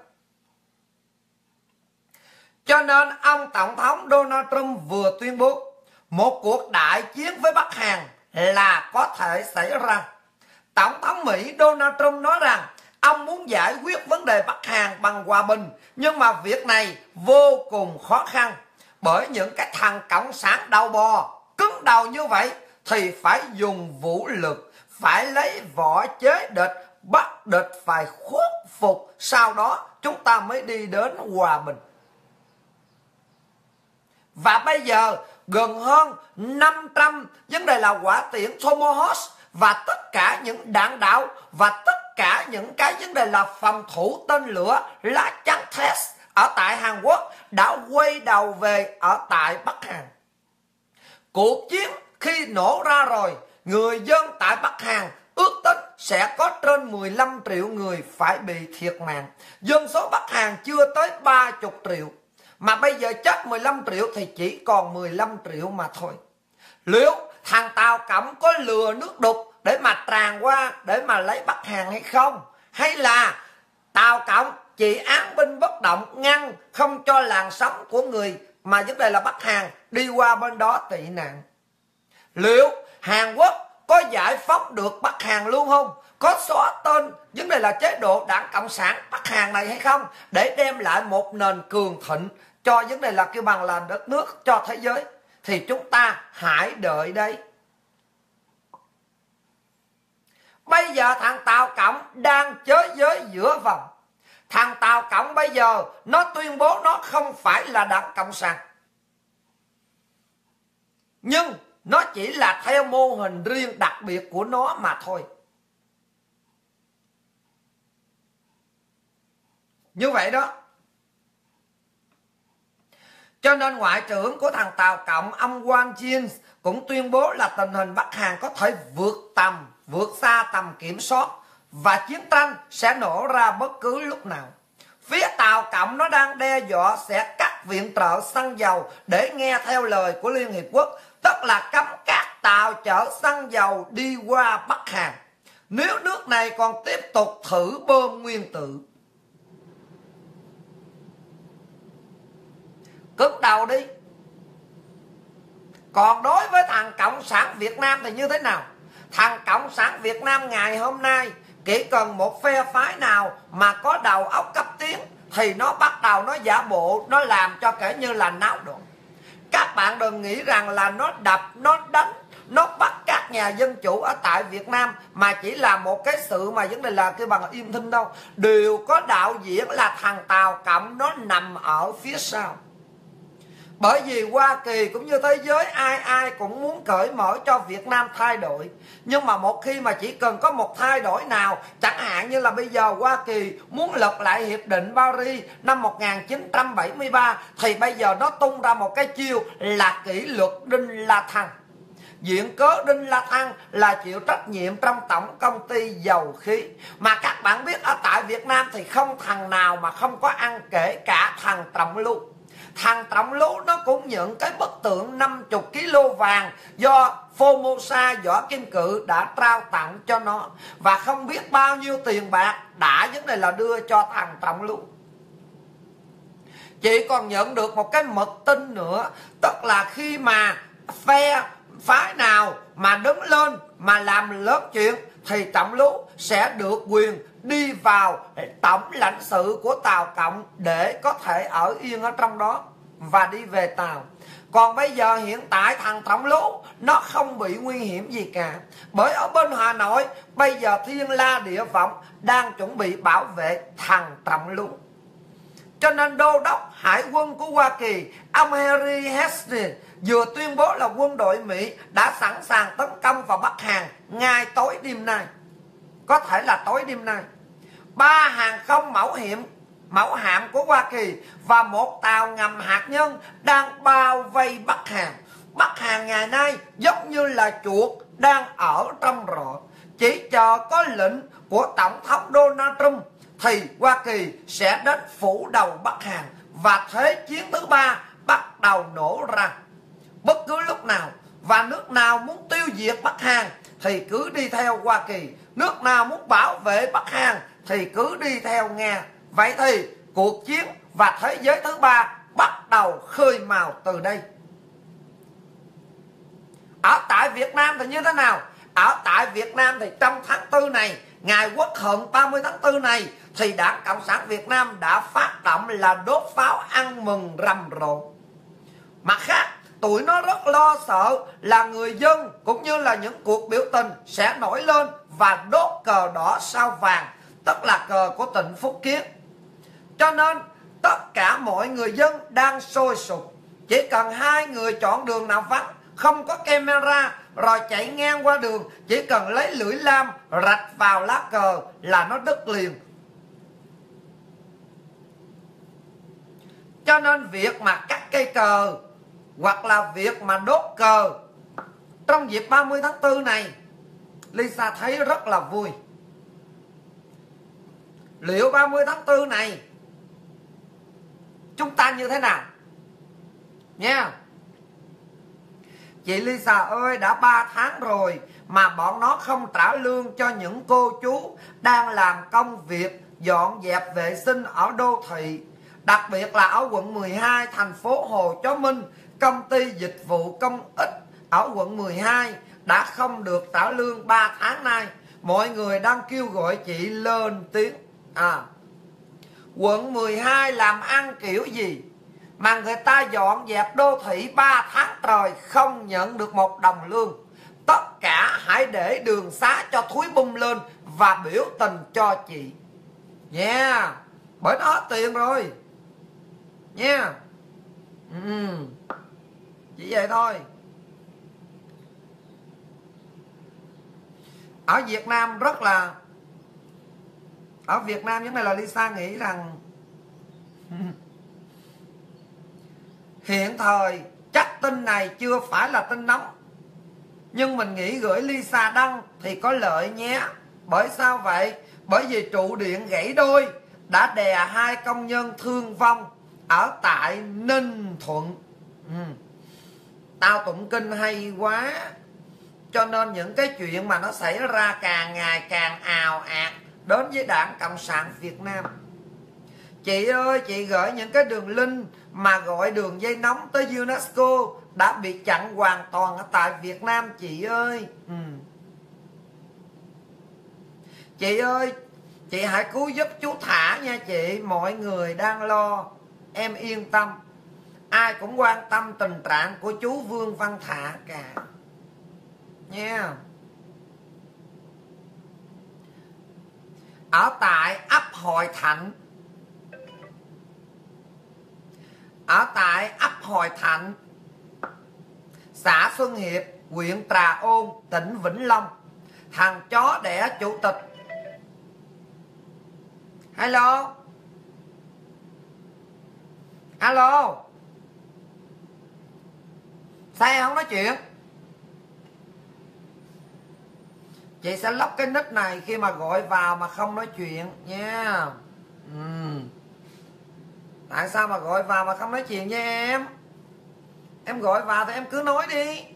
Cho nên ông Tổng thống Donald Trump vừa tuyên bố một cuộc đại chiến với Bắc Hàn là có thể xảy ra. Tổng thống Mỹ Donald Trump nói rằng ông muốn giải quyết vấn đề Bắc Hàn bằng hòa bình, nhưng mà việc này vô cùng khó khăn. Bởi những cái thằng cộng sản đầu bò cứng đầu như vậy thì phải dùng vũ lực, phải lấy võ chế địch, bắt địch phải khuất phục, sau đó chúng ta mới đi đến hòa bình. Và bây giờ gần hơn năm trăm vấn đề là hỏa tiễn Tomahawk và tất cả những đạn đạo và tất cả những cái vấn đề là phòng thủ tên lửa lá chắn test ở tại Hàn Quốc đã quay đầu về ở tại Bắc Hàn. Cuộc chiến khi nổ ra rồi, người dân tại Bắc Hàn ước tính sẽ có trên mười lăm triệu người phải bị thiệt mạng. Dân số Bắc Hàn chưa tới ba mươi triệu. Mà bây giờ chết mười lăm triệu thì chỉ còn mười lăm triệu mà thôi. Liệu thằng Tàu Cộng có lừa nước đục để mà tràn qua để mà lấy Bắc Hàn hay không? Hay là Tàu Cộng chỉ án binh bất động, ngăn không cho làn sóng của người mà vấn đề là Bắc Hàn đi qua bên đó tị nạn? Liệu Hàn Quốc có giải phóng được Bắc Hàn luôn không? Có xóa tên vấn đề là chế độ Đảng Cộng sản Bắc Hàn này hay không? Để đem lại một nền cường thịnh cho vấn đề là kêu bằng là đất nước cho thế giới. Thì chúng ta hãy đợi đây. Bây giờ thằng Tàu Cộng đang chới giới giữa vòng. Thằng Tàu Cộng bây giờ nó tuyên bố nó không phải là Đảng Cộng sản, nhưng nó chỉ là theo mô hình riêng đặc biệt của nó mà thôi. Như vậy đó. Cho nên Ngoại trưởng của thằng Tàu Cộng, ông Wang Jin cũng tuyên bố là tình hình Bắc Hàn có thể vượt tầm, vượt xa tầm kiểm soát và chiến tranh sẽ nổ ra bất cứ lúc nào. Phía Tàu Cộng nó đang đe dọa sẽ cắt viện trợ xăng dầu để nghe theo lời của Liên Hiệp Quốc, tức là cấm các tàu chở xăng dầu đi qua Bắc Hàn nếu nước này còn tiếp tục thử bom nguyên tử. Cứng đầu đi. Còn đối với thằng Cộng sản Việt Nam thì như thế nào? Thằng Cộng sản Việt Nam ngày hôm nay chỉ cần một phe phái nào mà có đầu óc cấp tiến thì nó bắt đầu nó giả bộ, nó làm cho kể như là náo động. Các bạn đừng nghĩ rằng là nó đập, nó đánh, nó bắt các nhà dân chủ ở tại Việt Nam mà chỉ là một cái sự mà vấn đề là cái bằng im thinh đâu. Đều có đạo diễn là thằng Tàu Cộng nó nằm ở phía sau. Bởi vì Hoa Kỳ cũng như thế giới ai ai cũng muốn cởi mở cho Việt Nam thay đổi. Nhưng mà một khi mà chỉ cần có một thay đổi nào, chẳng hạn như là bây giờ Hoa Kỳ muốn lật lại Hiệp định Paris năm một nghìn chín trăm bảy mươi ba, thì bây giờ nó tung ra một cái chiêu là kỷ luật Đinh La Thăng. Viện cớ Đinh La Thăng là chịu trách nhiệm trong tổng công ty dầu khí. Mà các bạn biết ở tại Việt Nam thì không thằng nào mà không có ăn, kể cả thằng Trọng Lưu. Thằng Trọng Lưu nó cũng nhận cái bức tượng năm mươi ki lô vàng do Formosa Võ Kim Cự đã trao tặng cho nó. Và không biết bao nhiêu tiền bạc đã vấn đề là đưa cho thằng Trọng Lưu. Chị còn nhận được một cái mật tin nữa, tức là khi mà phe phái nào mà đứng lên mà làm lớn chuyện thì Trọng Lưu sẽ được quyền đi vào tổng lãnh sự của Tàu Cộng để có thể ở yên ở trong đó và đi về Tàu. Còn bây giờ hiện tại thằng Trọng Lưu nó không bị nguy hiểm gì cả. Bởi ở bên Hà Nội bây giờ thiên la địa võng đang chuẩn bị bảo vệ thằng Trọng Lưu. Cho nên đô đốc hải quân của Hoa Kỳ, ông Harry Hastings vừa tuyên bố là quân đội Mỹ đã sẵn sàng tấn công vào Bắc Hàn ngay tối đêm nay. Có thể là tối đêm nay. Ba hàng không mẫu hiểm, mẫu hạm của Hoa Kỳ và một tàu ngầm hạt nhân đang bao vây Bắc Hàn. Bắc Hàn ngày nay giống như là chuột đang ở trong rọ, chỉ chờ có lệnh của Tổng thống Donald Trump thì Hoa Kỳ sẽ đến phủ đầu Bắc Hàn và thế chiến thứ ba bắt đầu nổ ra bất cứ lúc nào. Và nước nào muốn tiêu diệt Bắc Hàn thì cứ đi theo Hoa Kỳ, nước nào muốn bảo vệ Bắc Hàn thì cứ đi theo Nga. Vậy thì cuộc chiến và thế giới thứ ba bắt đầu khơi mào từ đây. Ở tại Việt Nam thì như thế nào? Ở tại Việt Nam thì trong tháng tư này, ngày Quốc hận ba mươi tháng tư này, thì Đảng Cộng sản Việt Nam đã phát động là đốt pháo ăn mừng rầm rộ. Mặt khác, tụi nó rất lo sợ là người dân cũng như là những cuộc biểu tình sẽ nổi lên và đốt cờ đỏ sao vàng, tức là cờ của tỉnh Phúc Kiến. Cho nên tất cả mọi người dân đang sôi sục. Chỉ cần hai người chọn đường nào vắng, không có camera, rồi chạy ngang qua đường, chỉ cần lấy lưỡi lam rạch vào lá cờ là nó đứt liền. Cho nên việc mà cắt cây cờ hoặc là việc mà đốt cờ trong dịp ba mươi tháng tư này, Lisa thấy rất là vui. Liệu ba mươi tháng tư này chúng ta như thế nào nha? Chị Lisa ơi, đã ba tháng rồi mà bọn nó không trả lương cho những cô chú đang làm công việc dọn dẹp vệ sinh ở đô thị. Đặc biệt là ở quận mười hai, thành phố Hồ Chí Minh, công ty dịch vụ công ích ở quận mười hai đã không được trả lương ba tháng nay. Mọi người đang kêu gọi chị lên tiếng. À, quận mười hai làm ăn kiểu gì mà người ta dọn dẹp đô thị ba tháng trời không nhận được một đồng lương? Tất cả hãy để đường xá cho thúi bung lên và biểu tình cho chị nha, yeah. Bởi nó hết tiền rồi nha, yeah. ừ. Chỉ vậy thôi. Ở Việt Nam rất là Ở Việt Nam những này là Lisa nghĩ rằng Hiện thời chắc tin này chưa phải là tin nóng, nhưng mình nghĩ gửi Lisa đăng thì có lợi nhé. Bởi sao vậy? Bởi vì trụ điện gãy đôi đã đè hai công nhân thương vong ở tại Ninh Thuận. ừ. Tao tụng kinh hay quá. Cho nên những cái chuyện mà nó xảy ra càng ngày càng ào ạt đến với Đảng Cộng sản Việt Nam. Chị ơi, chị gửi những cái đường link mà gọi đường dây nóng tới UNESCO đã bị chặn hoàn toàn ở tại Việt Nam chị ơi. ừ. Chị ơi, chị hãy cứu giúp chú Thả nha chị. Mọi người đang lo, em yên tâm. Ai cũng quan tâm tình trạng của chú Vương Văn Thả cả nha. yeah. Ở tại ấp Hội Thạnh, Ở tại ấp Hội Thạnh, xã Xuân Hiệp, huyện Trà Ôn, tỉnh Vĩnh Long, thằng chó đẻ chủ tịch. Hello. Alo. Sao em không nói chuyện? Chị sẽ lóc cái nick này khi mà gọi vào mà không nói chuyện nha. ừ. Tại sao mà gọi vào mà không nói chuyện với em? Em gọi vào thì em cứ nói đi.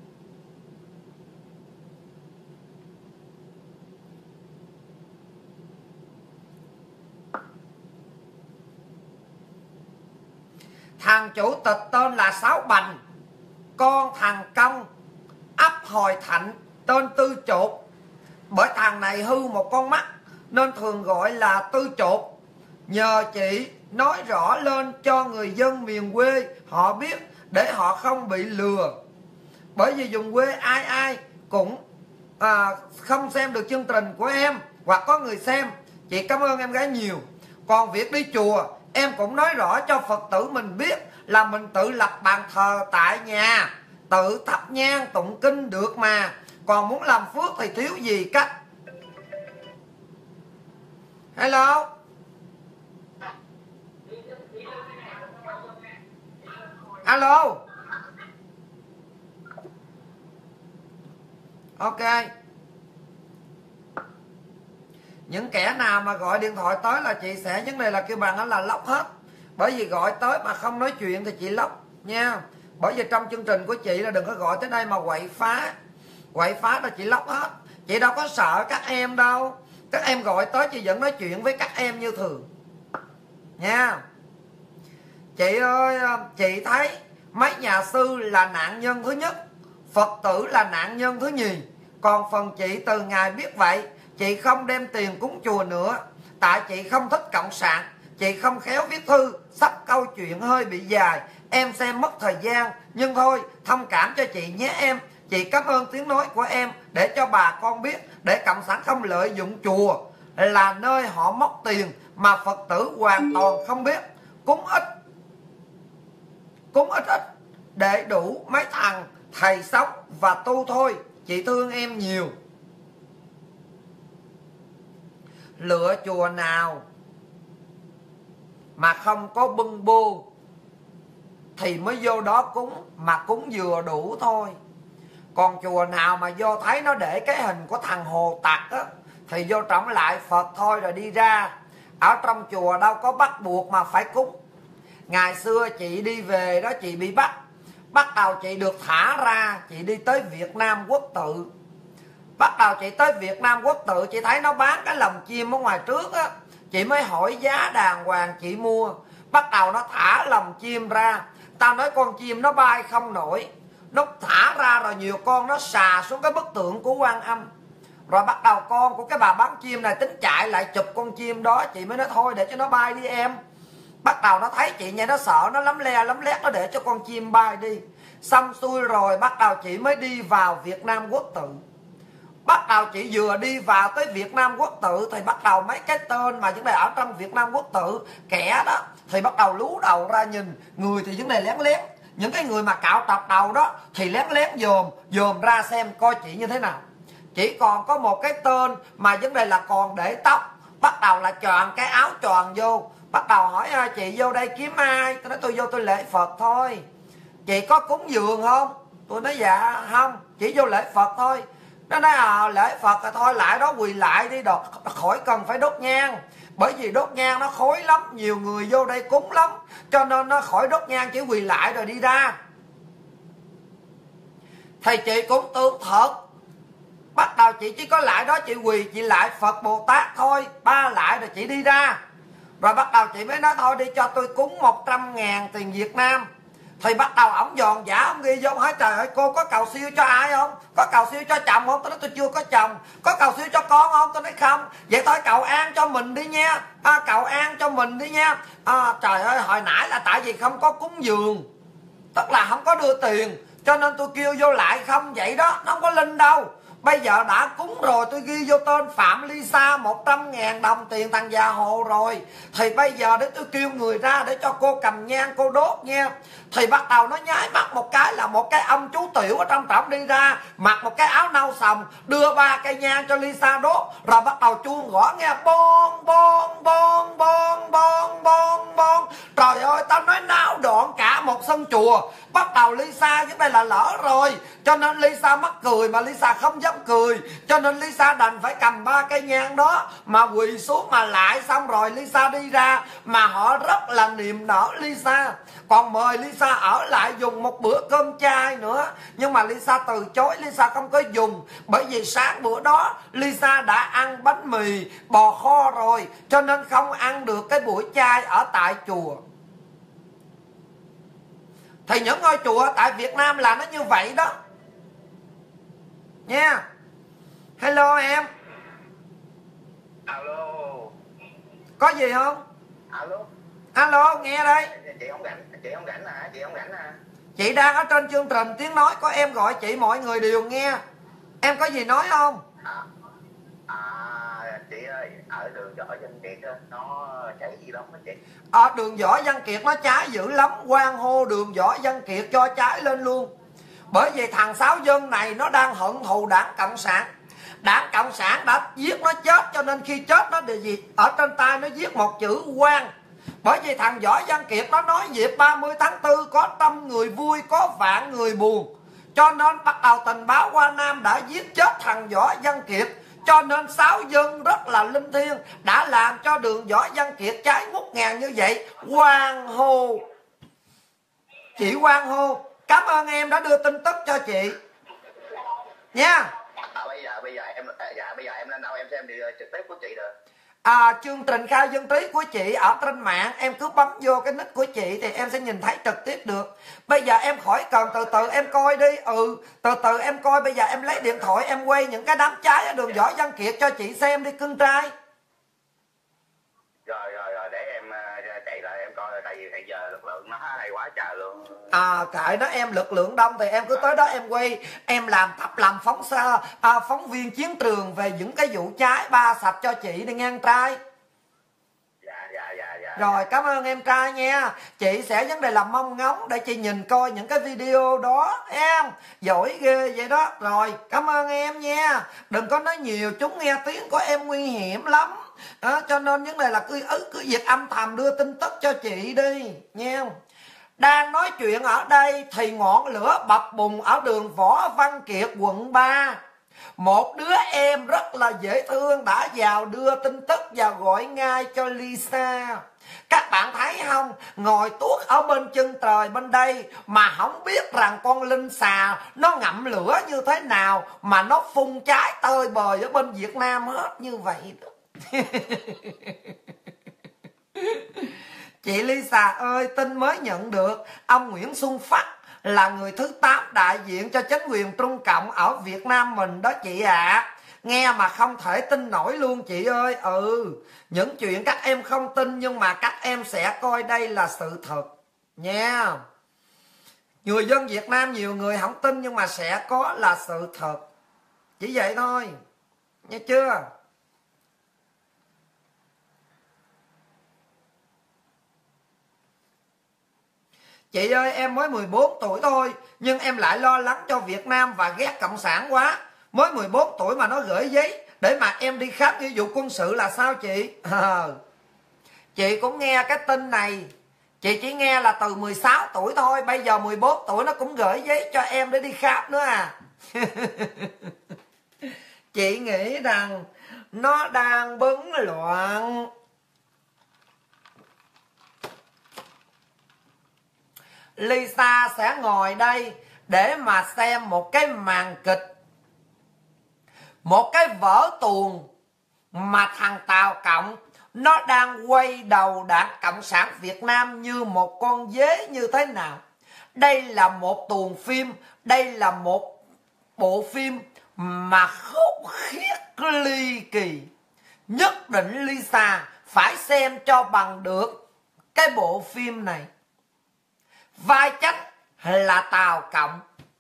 Thằng chủ tịch tên là Sáu Bành, con thằng Công, ấp Hồi Thạnh, tên Tư Chột. Bởi thằng này hư một con mắt nên thường gọi là Tư Chột. Nhờ chị nói rõ lên cho người dân miền quê họ biết, để họ không bị lừa. Bởi vì vùng quê ai ai cũng à, không xem được chương trình của em, hoặc có người xem. Chị cảm ơn em gái nhiều. Còn việc đi chùa, em cũng nói rõ cho Phật tử mình biết là mình tự lập bàn thờ tại nhà, tự thắp nhang tụng kinh được mà. Còn muốn làm phước thì thiếu gì cách. Hello. Alo. Ok. Những kẻ nào mà gọi điện thoại tới là chị sẽ vấn đề là kêu bằng là lóc hết. Bởi vì gọi tới mà không nói chuyện thì chị lóc nha. Bởi vì trong chương trình của chị là đừng có gọi tới đây mà quậy phá. Quậy phá là chị lóc hết. Chị đâu có sợ các em đâu. Các em gọi tới chị vẫn nói chuyện với các em như thường nha. Chị ơi, chị thấy mấy nhà sư là nạn nhân thứ nhất, Phật tử là nạn nhân thứ nhì. Còn phần chị từ ngày biết vậy, chị không đem tiền cúng chùa nữa. Tại chị không thích cộng sản, chị không khéo viết thư, sắp câu chuyện hơi bị dài, em xem mất thời gian. Nhưng thôi, thông cảm cho chị nhé em. Chị cảm ơn tiếng nói của em để cho bà con biết, để cộng sản không lợi dụng chùa là nơi họ móc tiền mà Phật tử hoàn toàn không biết. Cúng ít, cúng ít ít để đủ mấy thằng thầy sống và tu thôi. Chị thương em nhiều. Lựa chùa nào mà không có bưng bô thì mới vô đó cúng, mà cúng vừa đủ thôi. Còn chùa nào mà vô thấy nó để cái hình của thằng Hồ Tặc á, thì vô trọng lại Phật thôi rồi đi ra. Ở trong chùa đâu có bắt buộc mà phải cúng. Ngày xưa chị đi về đó, chị bị bắt. Bắt đầu chị được thả ra, chị đi tới Việt Nam Quốc Tự. Bắt đầu chị tới Việt Nam Quốc Tự, chị thấy nó bán cái lồng chim ở ngoài trước á. Chị mới hỏi giá đàng hoàng chị mua. Bắt đầu nó thả lồng chim ra. Tao nói con chim nó bay không nổi. Nó thả ra rồi nhiều con nó xà xuống cái bức tượng của Quan Âm. Rồi bắt đầu con của cái bà bán chim này tính chạy lại chụp con chim đó. Chị mới nói thôi để cho nó bay đi em. Bắt đầu nó thấy chị nha, nó sợ, nó lắm le lắm lét, nó để cho con chim bay đi. Xong xuôi rồi bắt đầu chị mới đi vào Việt Nam Quốc Tự. Bắt đầu chị vừa đi vào tới Việt Nam Quốc Tự thì bắt đầu mấy cái tên mà vấn đề ở trong Việt Nam Quốc Tự kẻ đó thì bắt đầu lú đầu ra nhìn. Người thì vấn đề lén lén, những cái người mà cạo trọc đầu đó thì lén lén dòm dòm ra xem coi chị như thế nào. Chỉ còn có một cái tên mà vấn đề là còn để tóc, bắt đầu là choàng cái áo choàng vô. Bắt đầu hỏi chị vô đây kiếm ai? Tôi nói tôi vô tôi lễ Phật thôi. Chị có cúng dường không? Tôi nói dạ không, chỉ vô lễ Phật thôi. Nó nói à, lễ Phật thì thôi lại đó quỳ lại đi, đột khỏi cần phải đốt nhang. Bởi vì đốt nhang nó khối lắm, nhiều người vô đây cúng lắm, cho nên nó khỏi đốt nhang, chỉ quỳ lại rồi đi ra. Thì chị cũng tưởng thật. Bắt đầu chị chỉ có lại đó, chị quỳ chị lại Phật Bồ Tát thôi, ba lại rồi chị đi ra. Rồi bắt đầu chị mới nói thôi đi cho tôi cúng một trăm ngàn tiền Việt Nam. Thì bắt đầu ổng giòn giả, ổng ghi vô, hỏi trời ơi cô có cầu siêu cho ai không? Có cầu siêu cho chồng không? Tôi nói tôi chưa có chồng. Có cầu siêu cho con không? Tôi nói không. Vậy thôi cầu an cho mình đi nha. À, cầu an cho mình đi nha. À, trời ơi hồi nãy là tại vì không có cúng dường, tức là không có đưa tiền, cho nên tôi kêu vô lại không vậy đó, nó không có linh đâu. Bây giờ đã cúng rồi, tôi ghi vô tên Phạm Lisa một trăm ngàn đồng tiền thằng già hồ rồi. Thì bây giờ để tôi kêu người ra để cho cô cầm nhang cô đốt nha. Thì bắt đầu nó nháy mắt một cái là một cái ông chú tiểu ở trong trọng đi ra, mặc một cái áo nâu sòng, đưa ba cây nhang cho Lisa đốt. Rồi bắt đầu chuông gõ nghe bon bon bon bon bon bon bon. Trời ơi tao nói náo đoạn cả một sân chùa. Bắt đầu Lisa cái đây là lỡ rồi, cho nên Lisa mắc cười mà Lisa không dám cười, cho nên Lisa đành phải cầm ba cây nhang đó mà quỳ xuống mà lại, xong rồi Lisa đi ra. Mà họ rất là niềm nở Lisa, còn mời Lisa ở lại dùng một bữa cơm chay nữa, nhưng mà Lisa từ chối, Lisa không có dùng. Bởi vì sáng bữa đó Lisa đã ăn bánh mì bò kho rồi, cho nên không ăn được cái buổi chay ở tại chùa. Thì những ngôi chùa tại Việt Nam là nó như vậy đó nha. Hello em. Alo. Có gì không? Alo. Alo nghe đây. Chị không rảnh, chị không rảnh hả? Chị không rảnh hả? Chị đang ở trên chương trình Tiếng Nói, có em gọi chị mọi người đều nghe. Em có gì nói không? À, à chị ơi, ở đường Võ Văn Kiệt nó cháy gì lắm đó chị. Ở đường Võ Văn Kiệt nó cháy dữ lắm, hoan hô đường Võ Văn Kiệt cho cháy lên luôn. Bởi vì thằng Sáu Dân này nó đang hận thù Đảng Cộng sản. Đảng Cộng sản đã giết nó chết, cho nên khi chết nó điều gì ở trên tay nó viết một chữ quan. Bởi vì thằng Võ Văn Kiệt nó nói dịp ba mươi tháng tư có trăm người vui có vạn người buồn, cho nên bắt đầu tình báo Hoa Nam đã giết chết thằng Võ Văn Kiệt. Cho nên Sáu Dân rất là linh thiêng đã làm cho đường Võ Văn Kiệt cháy ngút ngàn như vậy. Hoan hô, chị hoan hô. Cảm ơn em đã đưa tin tức cho chị nha. À, bây giờ bây giờ em dạ bây giờ em lên đâu em xem đi trực tiếp của chị được. À, chương trình Khai Dân Trí của chị ở trên mạng, em cứ bấm vô cái nick của chị thì em sẽ nhìn thấy trực tiếp được. Bây giờ em khỏi cần từ từ em coi đi. Ừ, từ từ em coi. Bây giờ em lấy điện thoại em quay những cái đám cháy ở đường Võ Văn Kiệt cho chị xem đi cưng trai. Rồi rồi rồi để em chạy lại em coi, tại vì hiện giờ lực lượng nó hay quá trời luôn. À kệ đó em, lực lượng đông thì em cứ tới đó em quay, em làm tập làm phóng xa à, phóng viên chiến trường về những cái vụ cháy ba sạch cho chị đi ngang trai. Dạ dạ dạ dạ. Rồi cảm ơn em trai nha. Chị sẽ vấn đề là mong ngóng để chị nhìn coi những cái video đó em. Giỏi ghê vậy đó. Rồi cảm ơn em nha. Đừng có nói nhiều, chúng nghe tiếng của em nguy hiểm lắm. À, cho nên vấn đề là cứ cứ, cứ việc âm thầm đưa tin tức cho chị đi nha. Đang nói chuyện ở đây thì ngọn lửa bập bùng ở đường Võ Văn Kiệt quận ba. Một đứa em rất là dễ thương đã vào đưa tin tức và gọi ngay cho Lisa. Các bạn thấy không, ngồi tuốt ở bên chân trời bên đây mà không biết rằng con linh xà nó ngậm lửa như thế nào mà nó phun cháy tơi bời ở bên Việt Nam hết như vậy đó. Chị Lisa ơi, tin mới nhận được, ông Nguyễn Xuân Phúc là người thứ tám đại diện cho chính quyền Trung Cộng ở Việt Nam mình đó chị ạ. À. Nghe mà không thể tin nổi luôn chị ơi. Ừ, những chuyện các em không tin nhưng mà các em sẽ coi đây là sự thật nha. Người dân Việt Nam nhiều người không tin nhưng mà sẽ có là sự thật. Chỉ vậy thôi, nghe chưa? Chị ơi em mới mười bốn tuổi thôi, nhưng em lại lo lắng cho Việt Nam và ghét Cộng sản quá. Mới mười bốn tuổi mà nó gửi giấy để mà em đi khám nghĩa vụ quân sự là sao chị? À, chị cũng nghe cái tin này. Chị chỉ nghe là từ mười sáu tuổi thôi, bây giờ mười bốn tuổi nó cũng gửi giấy cho em để đi khám nữa à. Chị nghĩ rằng nó đang bấn loạn. Lisa sẽ ngồi đây để mà xem một cái màn kịch, một cái vở tuồng mà thằng Tàu Cộng nó đang quay đầu Đảng Cộng sản Việt Nam như một con dế như thế nào. Đây là một tuồng phim, đây là một bộ phim mà khốc khiết ly kỳ. Nhất định Lisa phải xem cho bằng được cái bộ phim này. Vai chính là Tàu Cộng,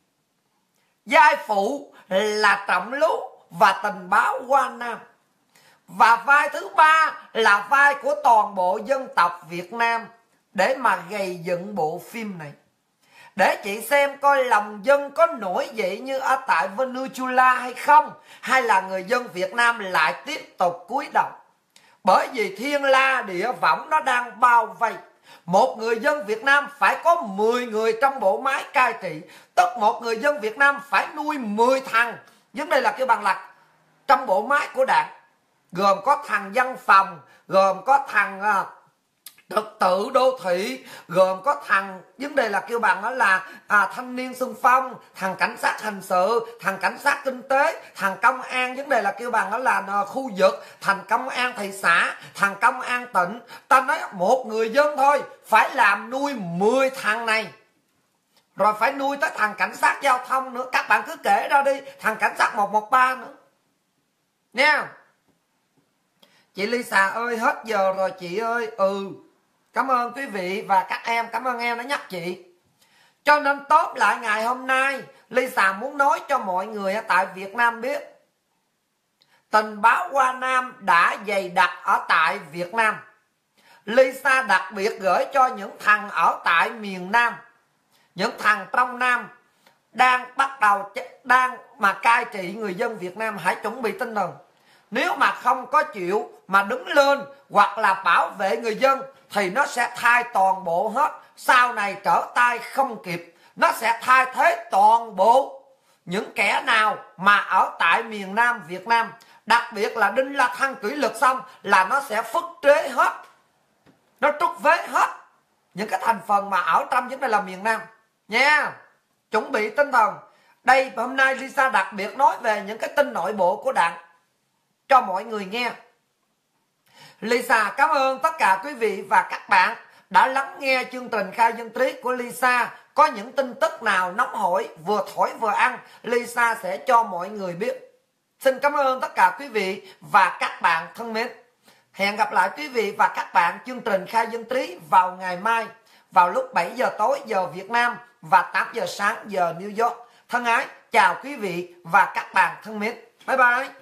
vai phụ là Trọng Lú và Tình báo Hoa Nam, và vai thứ ba là vai của toàn bộ dân tộc Việt Nam để mà gầy dựng bộ phim này. Để chị xem coi lòng dân có nổi dậy như ở tại Venezuela hay không, hay là người dân Việt Nam lại tiếp tục cúi đầu. Bởi vì thiên la địa võng nó đang bao vây. Một người dân Việt Nam phải có mười người trong bộ máy cai trị, tức một người dân Việt Nam phải nuôi mười thằng. Vấn đề là kêu bằng là trong bộ máy của đảng, gồm có thằng văn phòng, gồm có thằng uh, trật tự đô thị, gồm có thằng, vấn đề là kêu bằng đó là à, thanh niên xung phong, thằng cảnh sát hình sự, thằng cảnh sát kinh tế, thằng công an, vấn đề là kêu bằng đó là à, khu vực, thằng công an thị xã, thằng công an tỉnh. Ta nói một người dân thôi phải làm nuôi mười thằng này, rồi phải nuôi tới thằng cảnh sát giao thông nữa. Các bạn cứ kể ra đi, thằng cảnh sát một một ba nữa nha. Chị Lisa ơi, hết giờ rồi chị ơi. Ừ, cảm ơn quý vị và các em, cảm ơn em đã nhắc chị. Cho nên tóm lại ngày hôm nay, Lisa muốn nói cho mọi người ở tại Việt Nam biết, Tình báo Hoa Nam đã dày đặc ở tại Việt Nam. Lisa đặc biệt gửi cho những thằng ở tại miền Nam, những thằng trong Nam đang bắt đầu đang mà cai trị người dân Việt Nam, hãy chuẩn bị tinh thần. Nếu mà không có chịu mà đứng lên hoặc là bảo vệ người dân thì nó sẽ thay toàn bộ hết. Sau này trở tay không kịp, nó sẽ thay thế toàn bộ những kẻ nào mà ở tại miền Nam Việt Nam. Đặc biệt là Đinh La Thăng kỷ luật xong là nó sẽ phức chế hết, nó trút vế hết những cái thành phần mà ở trong vấn đề là miền Nam nha. Chuẩn bị tinh thần. Đây hôm nay Lisa đặc biệt nói về những cái tin nội bộ của đảng cho mọi người nghe. Lisa cảm ơn tất cả quý vị và các bạn đã lắng nghe chương trình Khai Dân Trí của Lisa. Có những tin tức nào nóng hổi vừa thổi vừa ăn, Lisa sẽ cho mọi người biết. Xin cảm ơn tất cả quý vị và các bạn thân mến. Hẹn gặp lại quý vị và các bạn chương trình Khai Dân Trí vào ngày mai, vào lúc bảy giờ tối giờ Việt Nam và tám giờ sáng giờ New York. Thân ái chào quý vị và các bạn thân mến. Bye bye.